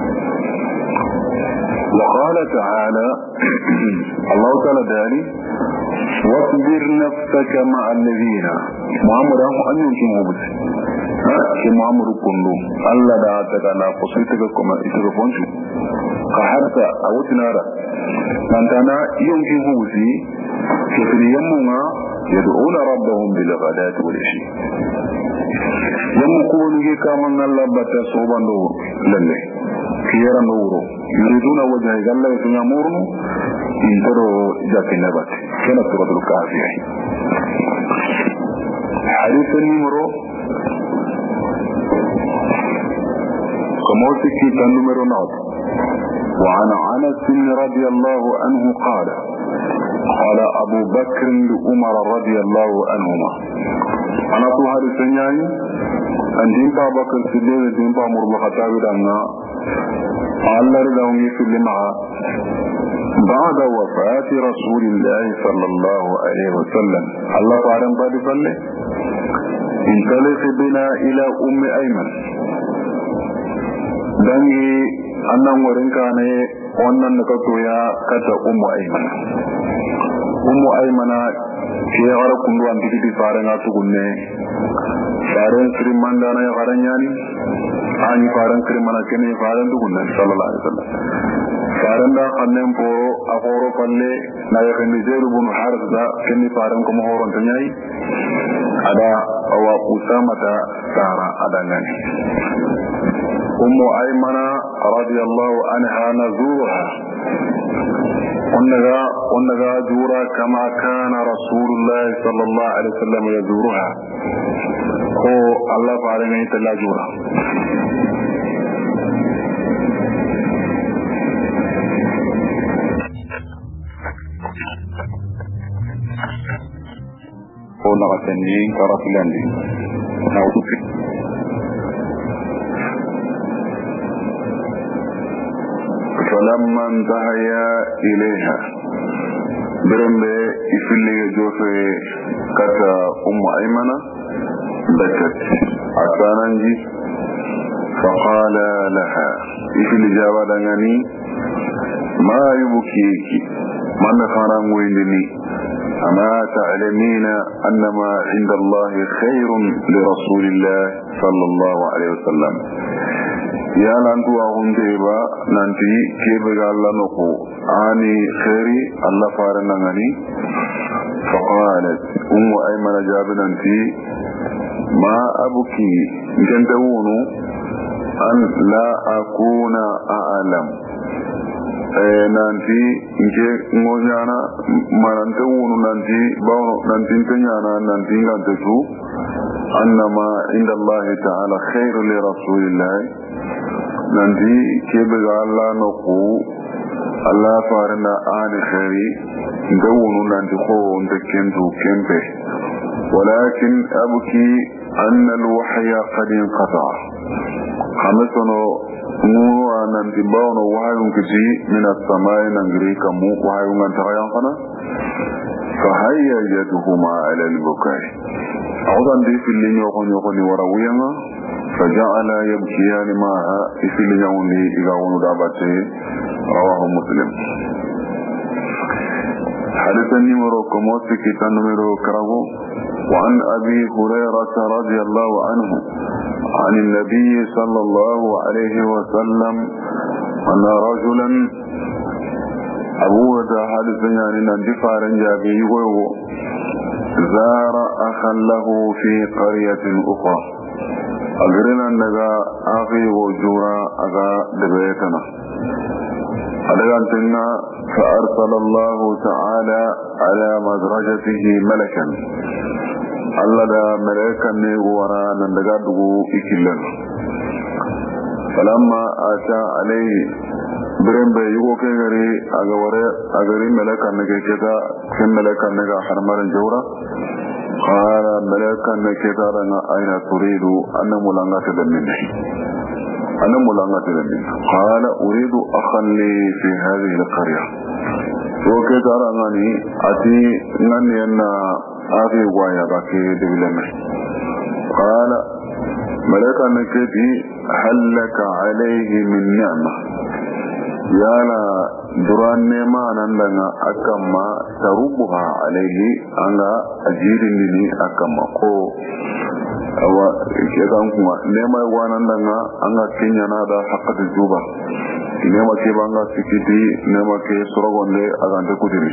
وقال تعالى الله تعالى داري واصبر نفسك مع الذين محمد أن يمكن مبت ke Muhammadu kullu Allah da ta kana kusita ga kuma ita ga fonju ka harta a wutinara tantana yankin huzi ke firiyan mu ma yad'una rabbahum bil ghadati wal ishi yammu ko ni ka man Allah bata soban do lalle kiyara nuro yuriduna wajha Allah ya yamurnu intaro jakina bat kana suratul kahfi hadith numero كموسكي كنمر نوت وعن عنس رضي الله عنه قال قال أبو بكر لأمر رضي الله عنهما أنا طوهر سنياي أن دينبا بكر سليل دينبا مربخة ودعنا الله رضاهم يسلم بعد وفاة رسول الله صلى الله عليه وسلم الله فعلا بعد فله انطلق بنا إلى أم أيمن dangi annan wurin ka ne wannan da ka koya kata ummu aymana ummu aymana ke har kundu an didi faran a tugunne faran sri mandana ya faran yani ani faran sri mana kene faran tugunne sallallahu alaihi wasallam faran da annan po a horo palle na ya kan zairu bin harza kene faran kuma horon tanyai ada awa usama ta sara adangani أم أيمنة رضي الله عنها نزورها ونغا ونغا جورا كما كان رسول الله صلى الله عليه وسلم يزورها هو الله فعلنا يتلا جورا هو نغتنين كرفلاني نوتك فلما انتهيا إليها برمبه يفلي جوفي كتا أم أيمنة بكت عساننجي فقال لها يفلي جاودانني ما يبكيك من خرام ويندني أما تعلمين أن ما عند الله خير لرسول الله صلى الله عليه وسلم يا لانتو أغنتيبا نانتي كيف قال لنقو آني خيري الله فارنا غني فقالت أم أيمن جابنا انتي ما أبكي جنتون أن لا أكون أعلم nanti nke ngonyana manante wunu nanti bawno nanti tanyana nanti ngante su annama inda Allah ta'ala khairu li rasulillah nanti kebe ga Allah no ku Allah farna ani khairi ngawunu nanti ko onde kendo kembe walakin abki anna alwahya qad inqata khamasano mu nanti bawno wahayun kiji min as-samai nangri kamu wahayun antarayan kana fa hayya yaduhuma ala al-bukai awdan di filin yo konyo koni warawiyanga faja'ala yabkiyan ma'a filin yawni igawunu dabate rawahu muslim. حدث النمر كموسك تنمر كرغو وعن أبي هريرة رضي الله عنه عن النبي صلى الله عليه وسلم أن رجلا أبو ذا حدث يعني نندفع رنجابي زار أخا له في قرية أخرى أقرنا نغا أخي وجورا أغا دبيتنا أدغانتنا فأرسل الله تعالى على مدرجته ملكا الله دا ملكا نغورا نندغادو إكلن فلما أتى عليه برين بي يغو كيغري أغوري أغري ملكا نغيكتا كم ملكا نغا حرمارا جورا قال ملكا نغيكتا أين تريد أن ملانغا تدمني أنا ملانغة لمن قال أريد أخا لي في هذه القرية وكذا أراني أتي نني أن أخي وايا باكي دبلمه قال ملكا نكتي هل لك عليه من نعمة يالا دران نعمة نندنا أكما تربها عليه أنا أجيرني أكما قو awa kedan kuma nema wannan danga an ga kinya na da haqqatu juba nema ke banga sikiti nema ke sorogonde agante kudiri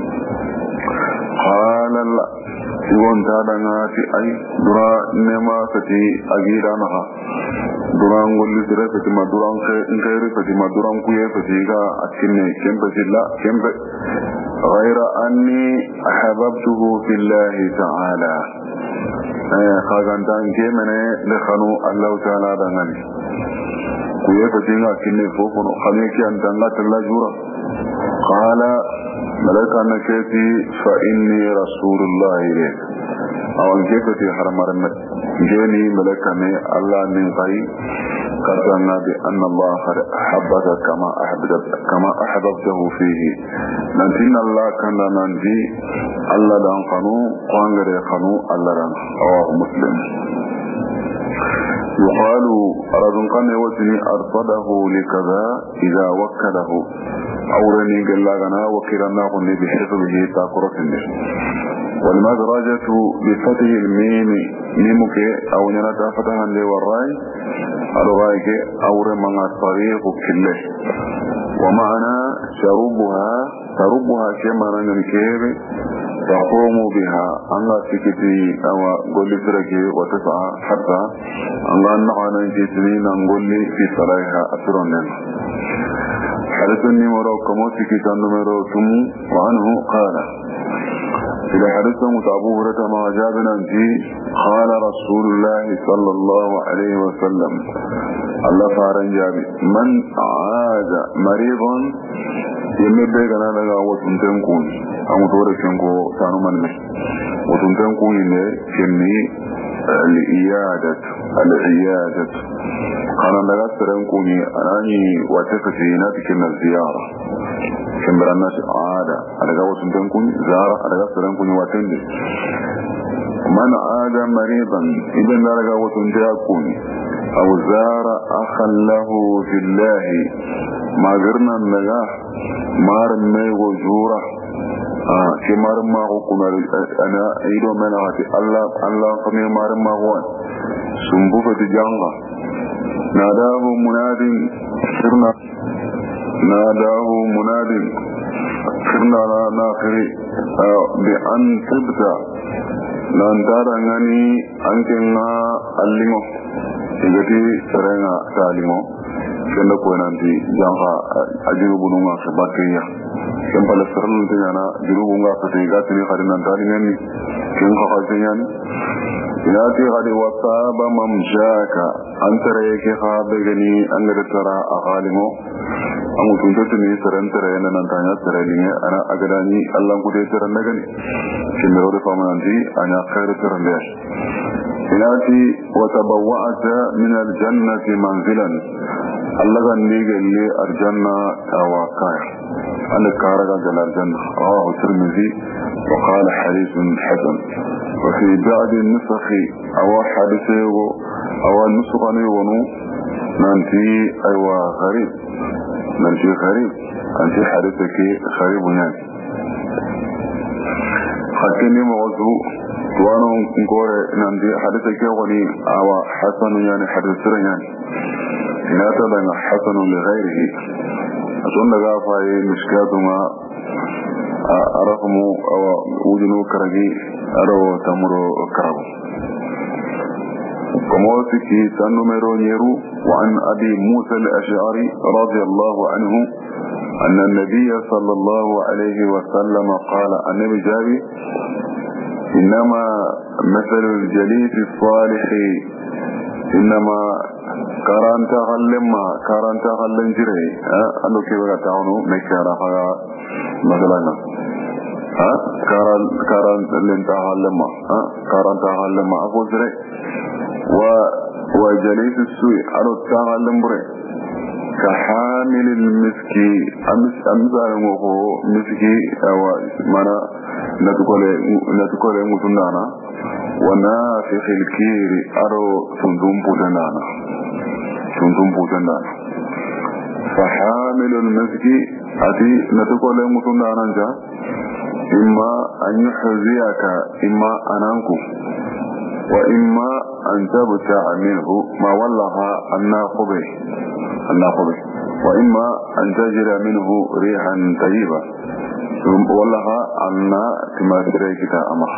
halal iwon ta danga ti ai dura nema sati agira na ha duran golli dire sati ma duran ke ngere sati ma duran kuye sati ga akinne kembe silla kembe ghayra anni ahabbtuhu fillahi ta'ala khagantan ke mene le khanu Allah ta'ala dangani ku ye fatinga kinne fofo no khame ki antanga talla jura qala malaka nakati fa inni rasulullah ilayk awan ke fati haramaran jeni malaka ne Allah min qai qadana bi anna Allah habbaka kama ahbabta kama ahbabtahu fihi nantin Allah kana nanti Allah dan khanu qangare khanu Allah dan awah muslim يقال رجل قن وزني أرصده لكذا إذا وكله أورني قال لنا وكلنا قلني بحفظه تاكرة النش والمدرجة بفتح الميم ميمك أو نرى فتحا لي والراي الغايك أور من الطريق كله ومعنى شربها تربها كما ننكيب تقوم بها أنها سكتي أو قولي فرقي وتسعى حتى أنها نعنا جيتنين نقولي في صلاحها أسرون حدثني وراء كموسكي تنمرو ثم وعنه قال إذا حدث متعبوه رتما جابنا في قال رسول الله صلى الله عليه وسلم الله فارن جابي من عاد مريضا يمبه كنا لغا وتنتم كوني أمو تورا كنكو تانو من مش وتنتم كوني نه كمي الإيادة العيادة قانا لغا سرن كوني أناني واتفتينات كنا الزيارة كمبرا الناس عادة لغا وتنتم كوني زارة لغا سرن كوني واتندي من عاد مريضا إذن لغا وتنتم كوني أو زار أخا له في الله ما غرنا لغا مارمي وجورة آه كي مارما غوكونا أنا أيضا من أغاتي الله الله قمي مارما غوان سنبوفة جانغا ناداه مناد سرنا ناداه مناد سرنا ناخري آه بأن تبتا نانتارا غني أنكنا الليمو igati serenga salimo kenda ko nanti janga ajiru bununga sebakiya kempala serun tinyana jiru bunga fati gatini kharinan tani ngani kin ka hasan inati hadi wasaba mamshaka antare yake ha begani an da tara a halimo an mutunta tuni sarantare yana nan tanya sarali ne ana agadani Allah gude taran daga ne kin da roda famanti ana khairu taran da inati wa tabawwa'ata min aljannati manzilan Allah gan ne galle aljanna awaqaya an karaga gal aljanna rawahu tirmidhi wa qala hadithun hasan وفي بعض النسخ أو حدثه أو النسخة ونو ننتي أيوة غريب ننتي غريب أنتي حدثك غريب يعني حكيني موضوع وانو نقول ننتي حدثك وني أو حسن يعني حدث يعني لا تدن حسن لغيره أظن غافا مشكات ما أرقمو أو وجنو كرجي أرو تمرو كرب كموسكي تنمرو نيرو وعن أبي موسى الأشعري رضي الله عنه أن النبي صلى الله عليه وسلم قال النبي جابي إنما مثل الجليس الصالح إنما كاران تغلما كاران تغلن جري أنو كيف تعونو مكارا مثلا ها كاران كاران لنتها لما ها كاران تها لما أقول ذري و وجليس السوء أرو تها لمبري كحامل المسكي أمس أمزال موهو مسكي أو منا نتقول نتقول مسندانا ونافخ الكير أرو سندوم بودندانا سندوم بودندانا فحامل المسكي أتي نتقول مسندانا جا إما أن يحذيك إما أنانكو وإما أن تبتع منه ما والله الناقبه الناقبه وإما أن تجر منه ريحا طيبة والله أن كما تريك أمر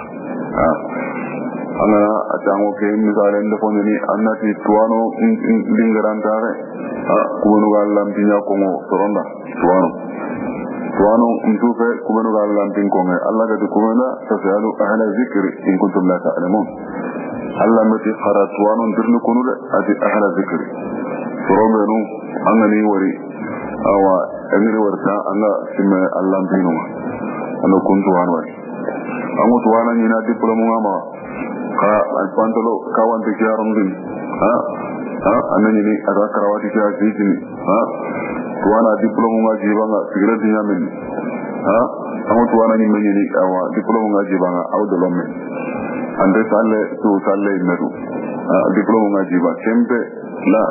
أنا أتعلم كي مثال عندفونني أن تتوانو لنغران تاري كونو غالام تنياكمو سروندا توانو توانو انتوفي كمانو غالام تنكومي الله قد كمانا تسألوا أهل الذكر إن كنتم لا تعلمون الله متي خرا توانو انترنو كنو أتي أهل الذكر سروبينو أنني وري أو أمير ورسا أنا سمع اللام تنوما أنا كنت وانواري أمو توانا نينا ديبلومو أما ka alpantalo kawan tikiaram din ha ha anani ada karawati kya jini ha tuana diploma ngaji banga sigara dinyamin ha amu tuana ni menyi awa diploma ngaji banga au dolome ande salle tu salle meru ha diploma ngaji ba kempe la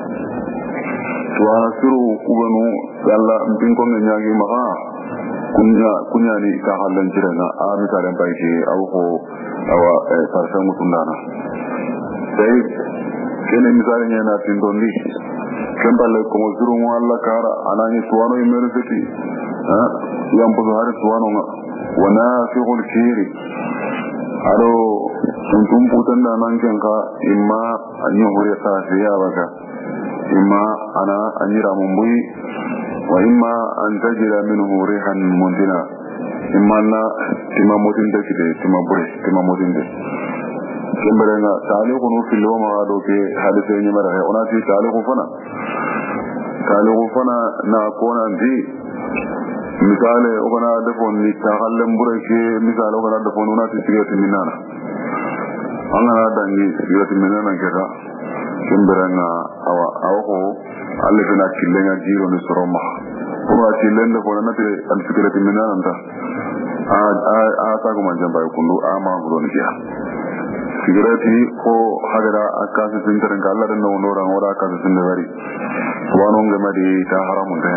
tuana suru kubanu yalla mpinko nyaagi maka kunya kunya ni ka halan jirena a misalen baiki au ko awa sarsan mutundana sai kene misalin yana tindondi kembale como zuru mo alla kara anani tuwano university ha yampo hari tuwano wana fiqul kiri aro tuntum putanda nan kenka imma anyo hore sa siya baka imma ana anyira mumbui wa imma an tajira minhu rihan mundina imma na tima motin da kide tima bure tima motin da kembere nga tali ko no filo ma do ke hadise ni mara he onati tali ko fana tali ko fana na ko na ndi misale o kana da fon ni ta hallen bure ke misale o kana da fon onati sigati minana angana dangi sigati minana kera kembere nga awa awko alle kana killenga jiro ni soroma ko ati lende ko na te al sigati minana nda a a ta ko man jamba kundu ama buro ni ya sigirati ko hagara akasu tintaran ka Allah dan wono ran ora akasu tindari wano ngama di ta haramun da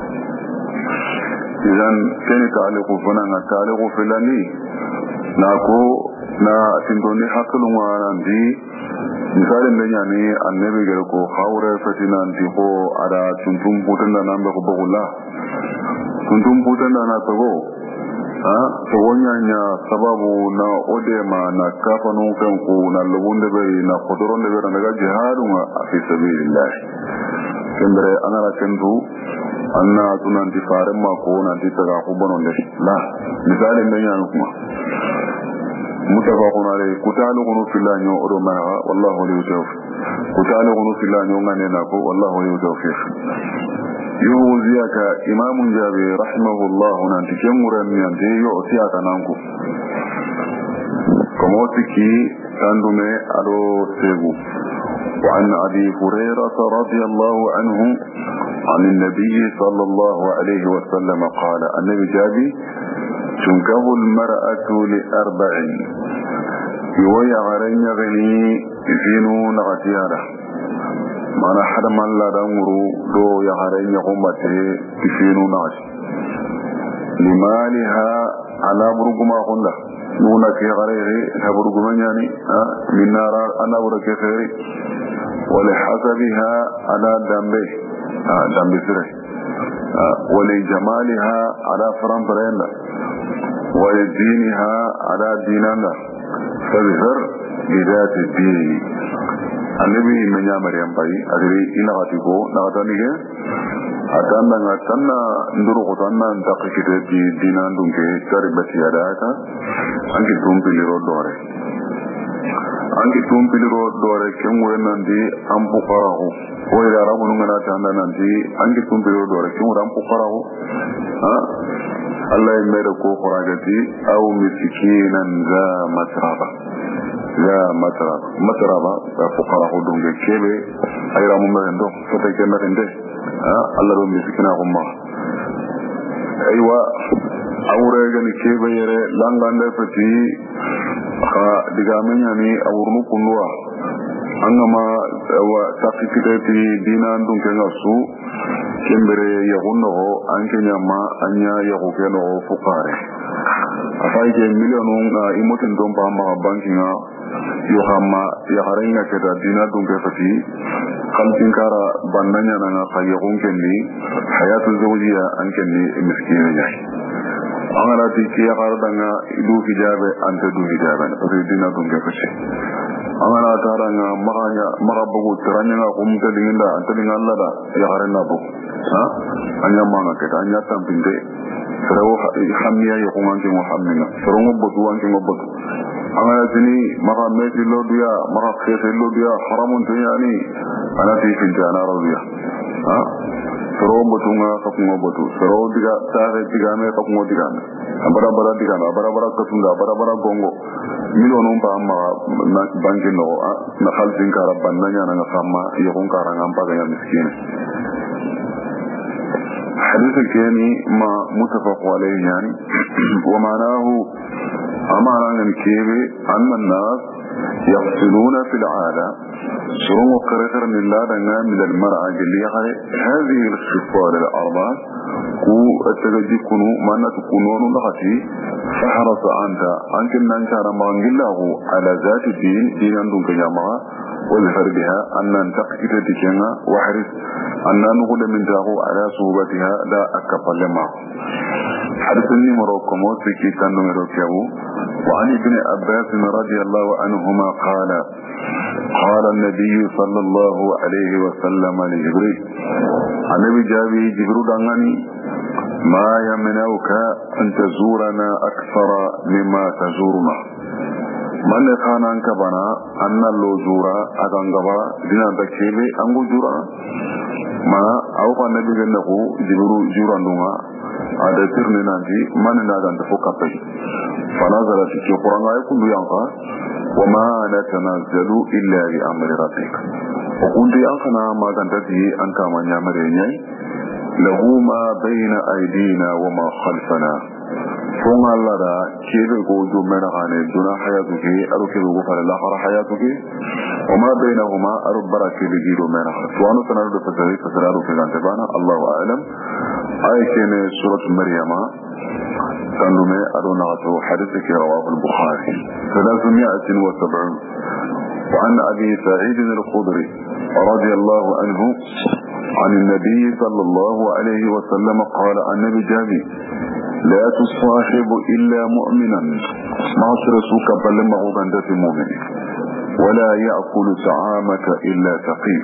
idan kene ka ale ko fana na ta ale ko filani na ko na tindoni hakulun wanan di misalin da yani annabi gar ko haure fatina di ko ada tuntum putan da nan ba ko bugulla tuntum putan da na tago ha to wonyanya sababu na odema na kafanu kanku na lubunde bari na kodoronde bari daga jihadu ma fi sabilillah kembere anara kendu anna tunan di fare ma ko na di taga ko bonon de la misalin da yana kuma متفق عليه قتالهم في الله نيو رومانا والله ولي التوفيق قتالهم في الله نيو غنيناكو والله ولي التوفيق يوزيك إمام جابر رحمه الله نانتي كمورن نانتي يوتياك نانكو كموتكي تندمي أدو سيغو وعن أبي هريرة رضي الله عنه عن النبي صلى الله عليه وسلم قال النبي جابي تنكه المرأة لأربع يوي غرين غني فينو نغتيالا معنى حرما لا دمرو دو يغرين يقومته فينو نغت لمالها على برقما قلنا نونا كي غريغي هبرقما يعني من نار أنا بركي خيري ولحسبها على دمبه دمبه سره ولجمالها على فرن فرين ولدينها على ديننا فبهر بذات الدين النبي من يامر ينبغي أدري إلا غتيكو نغتانيك أتانا نغتانا ندرو غتانا نتاقي كتاب دينان دونك تاربت يداك أنك تنبي لرو دوري أنك تنبي لرو دوري كم ويناندي أمبو قراه وإذا رابو نغنا تانا نانتي أنك تنبي لرو دوري كم ويناندي أمبو قراه الله يمير كو خراجتي أو مسكينا ذا مترابا ذا مترابا مترابا فقراء دونك كيبي أي رامو مرندو فتاك مرندو الله دو مسكينا غمّا أيوة أوريغاني كيبي يري لانغان لفتي دقامين يعني أورنو كنوا أنما تاقي كتاتي دينان دونك نغسو kembere yagunno anke nyama anya yagukeno fukare afaike milionu nga imotin don ba ma bankinga yo hamma ya harenga keda dina dun ke fati kaltin kara bandanya na ka yagun kenni hayatu zawjiya anke ni miskina nya angara ti ke yagardanga idu hijabe ante du hijabe fa dina dun ke fati angara taranga maganya magabugo taranya ko mumta dinginda ante dingalla da ya harenna bu ha anya manga keta anya tampinde serawo hammiya yo nganke mo hammina serawo botu wanke mo botu angana tini maka meti loduya maka khese loduya haramun tiyani anati finjana rodiya ha serawo botu nga kapungo botu serawo diga tare diga me kapungo diga abara bara diga abara bara katunda abara bara gongo milonu ba amma banki no na khalsin karaban nanya na khamma yo ngaranga mpaga ya miskin حديث الكياني ما متفق عليه يعني ومعناه أمانا الكيبي أن الناس يقصدون في العالة شرون قرقر من الله دنا من المرأة جليها هذه الخصال الأربعة كو التجدي كنو ما نتكونون لغتي فحرص أنت أنك ننشار مغنجله على ذات الدين دين عندك جامعة واظهر بها أن ننتقل تكينا وحرص أن نقول من جاهو على صوبتها لا أكفل معه حدثني مروكم وسكي كان مروكيه وعن ابن عباس رضي الله عنهما قال قال النبي صلى الله عليه وسلم لجبريل النبي جابي جبريل عنني ما يمنعك أن تزورنا أكثر مما تزورنا من كان أنك بنا أن اللو زورا أتنقبا دينا تكيبي أنقو زورا ما أوقع النبي جنه جبريل زورا دوما ada tirni nanti mana nadan tafukkai fanazala fi qur'an ayakun yanqa wama natanazzalu illa bi amri rabbik wa kunti ankana ma gantati anka ma nyamare nyai lahu ma bayna aydina wama khalfana fon Allah da kebe go do mena hane duna hayatu ke aro kebe go fara la fara hayatu ke wama bainahuma arbara kebe gido mena to anu sanar da fasari fasararu ke gante bana Allahu a'lam آية سورة مريم كانوا ما أدوناتو حديثك رواه البخاري ثلاثمائة وسبعون وعن أبي سعيد الخدري رضي الله عنه عن النبي صلى الله عليه وسلم قال النبي جابي لا تصاحب إلا مؤمنا معصر سوك بلما غبندة مؤمن ولا يأكل طعامك إلا تقي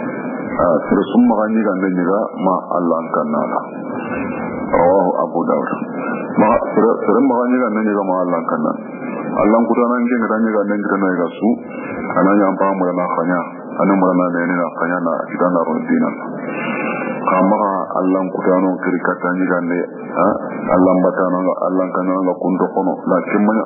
سرسم غنيك عن النجاة ما الله انكرنا رواه أبو داود ما سرسم غنيك عن النجاة ما الله انكرنا Allah kutana nge ngatanya ga nenge tana ga su ananya ampa mu na khanya anan mu na ne na khanya na kitana ro dinan kamara Allah kutano kirikata ni ga ne Allah batana Allah kana ga kundo kono la kimanya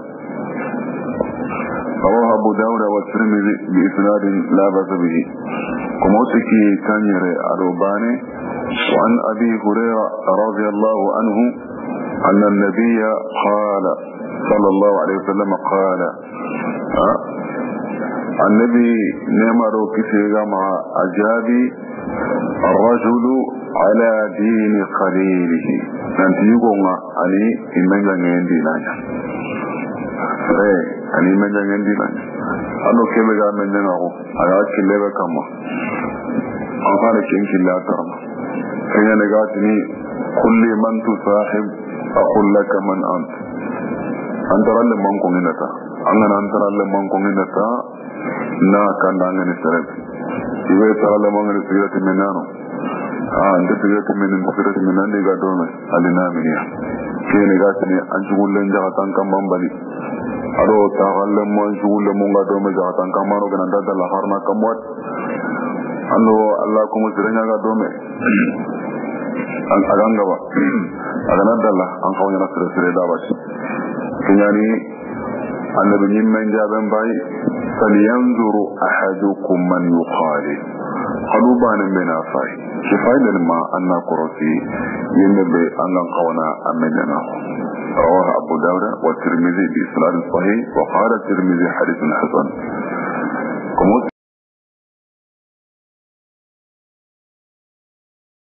رواه أبو داود والترمذي بإسناد لا بأس به كما تكي تنير الألباني وعن أبي هريرة رضي الله عنه أن النبي قال صلى الله عليه وسلم قال أه؟ النبي نمرو كسيغا مع أجابي الرجل على دين خليله ننتيقون أني إمنا نيندي نانا رأي أني إمنا نيندي نانا أنو كيبغا من نغو أيها كليبا كما أنفانا كينكي لا ترمى كينا نغاتني كل من تصاحب أقول لك من أنت أنت رأى لمن كونينتا أنا أنت رأى لمن كونينتا نا كان دعني سرت إذا ترى لمن سيرت منانو آه أنت سيرت من سيرت منان دي قدومه ألينا منيا كي نغاتني أنشغل لنجا غتان كم بمبالي أدو تاغل لمن أنشغل لمن قدومه غتان كم مانو كنانتا دلخارنا كموات أنو الله كم سرنجا قدومه agan gaba agan dalla an kawo yana sire sire da bashi kinyani annabi yin man jaban bai falyanzuru ahadukum man yuqali qaluban min afai shifailan ma anna qurati yinbe annan kawana amana رواه أبو داود والترمذي بإسناد صحيح وقال الترمذي حديث حسن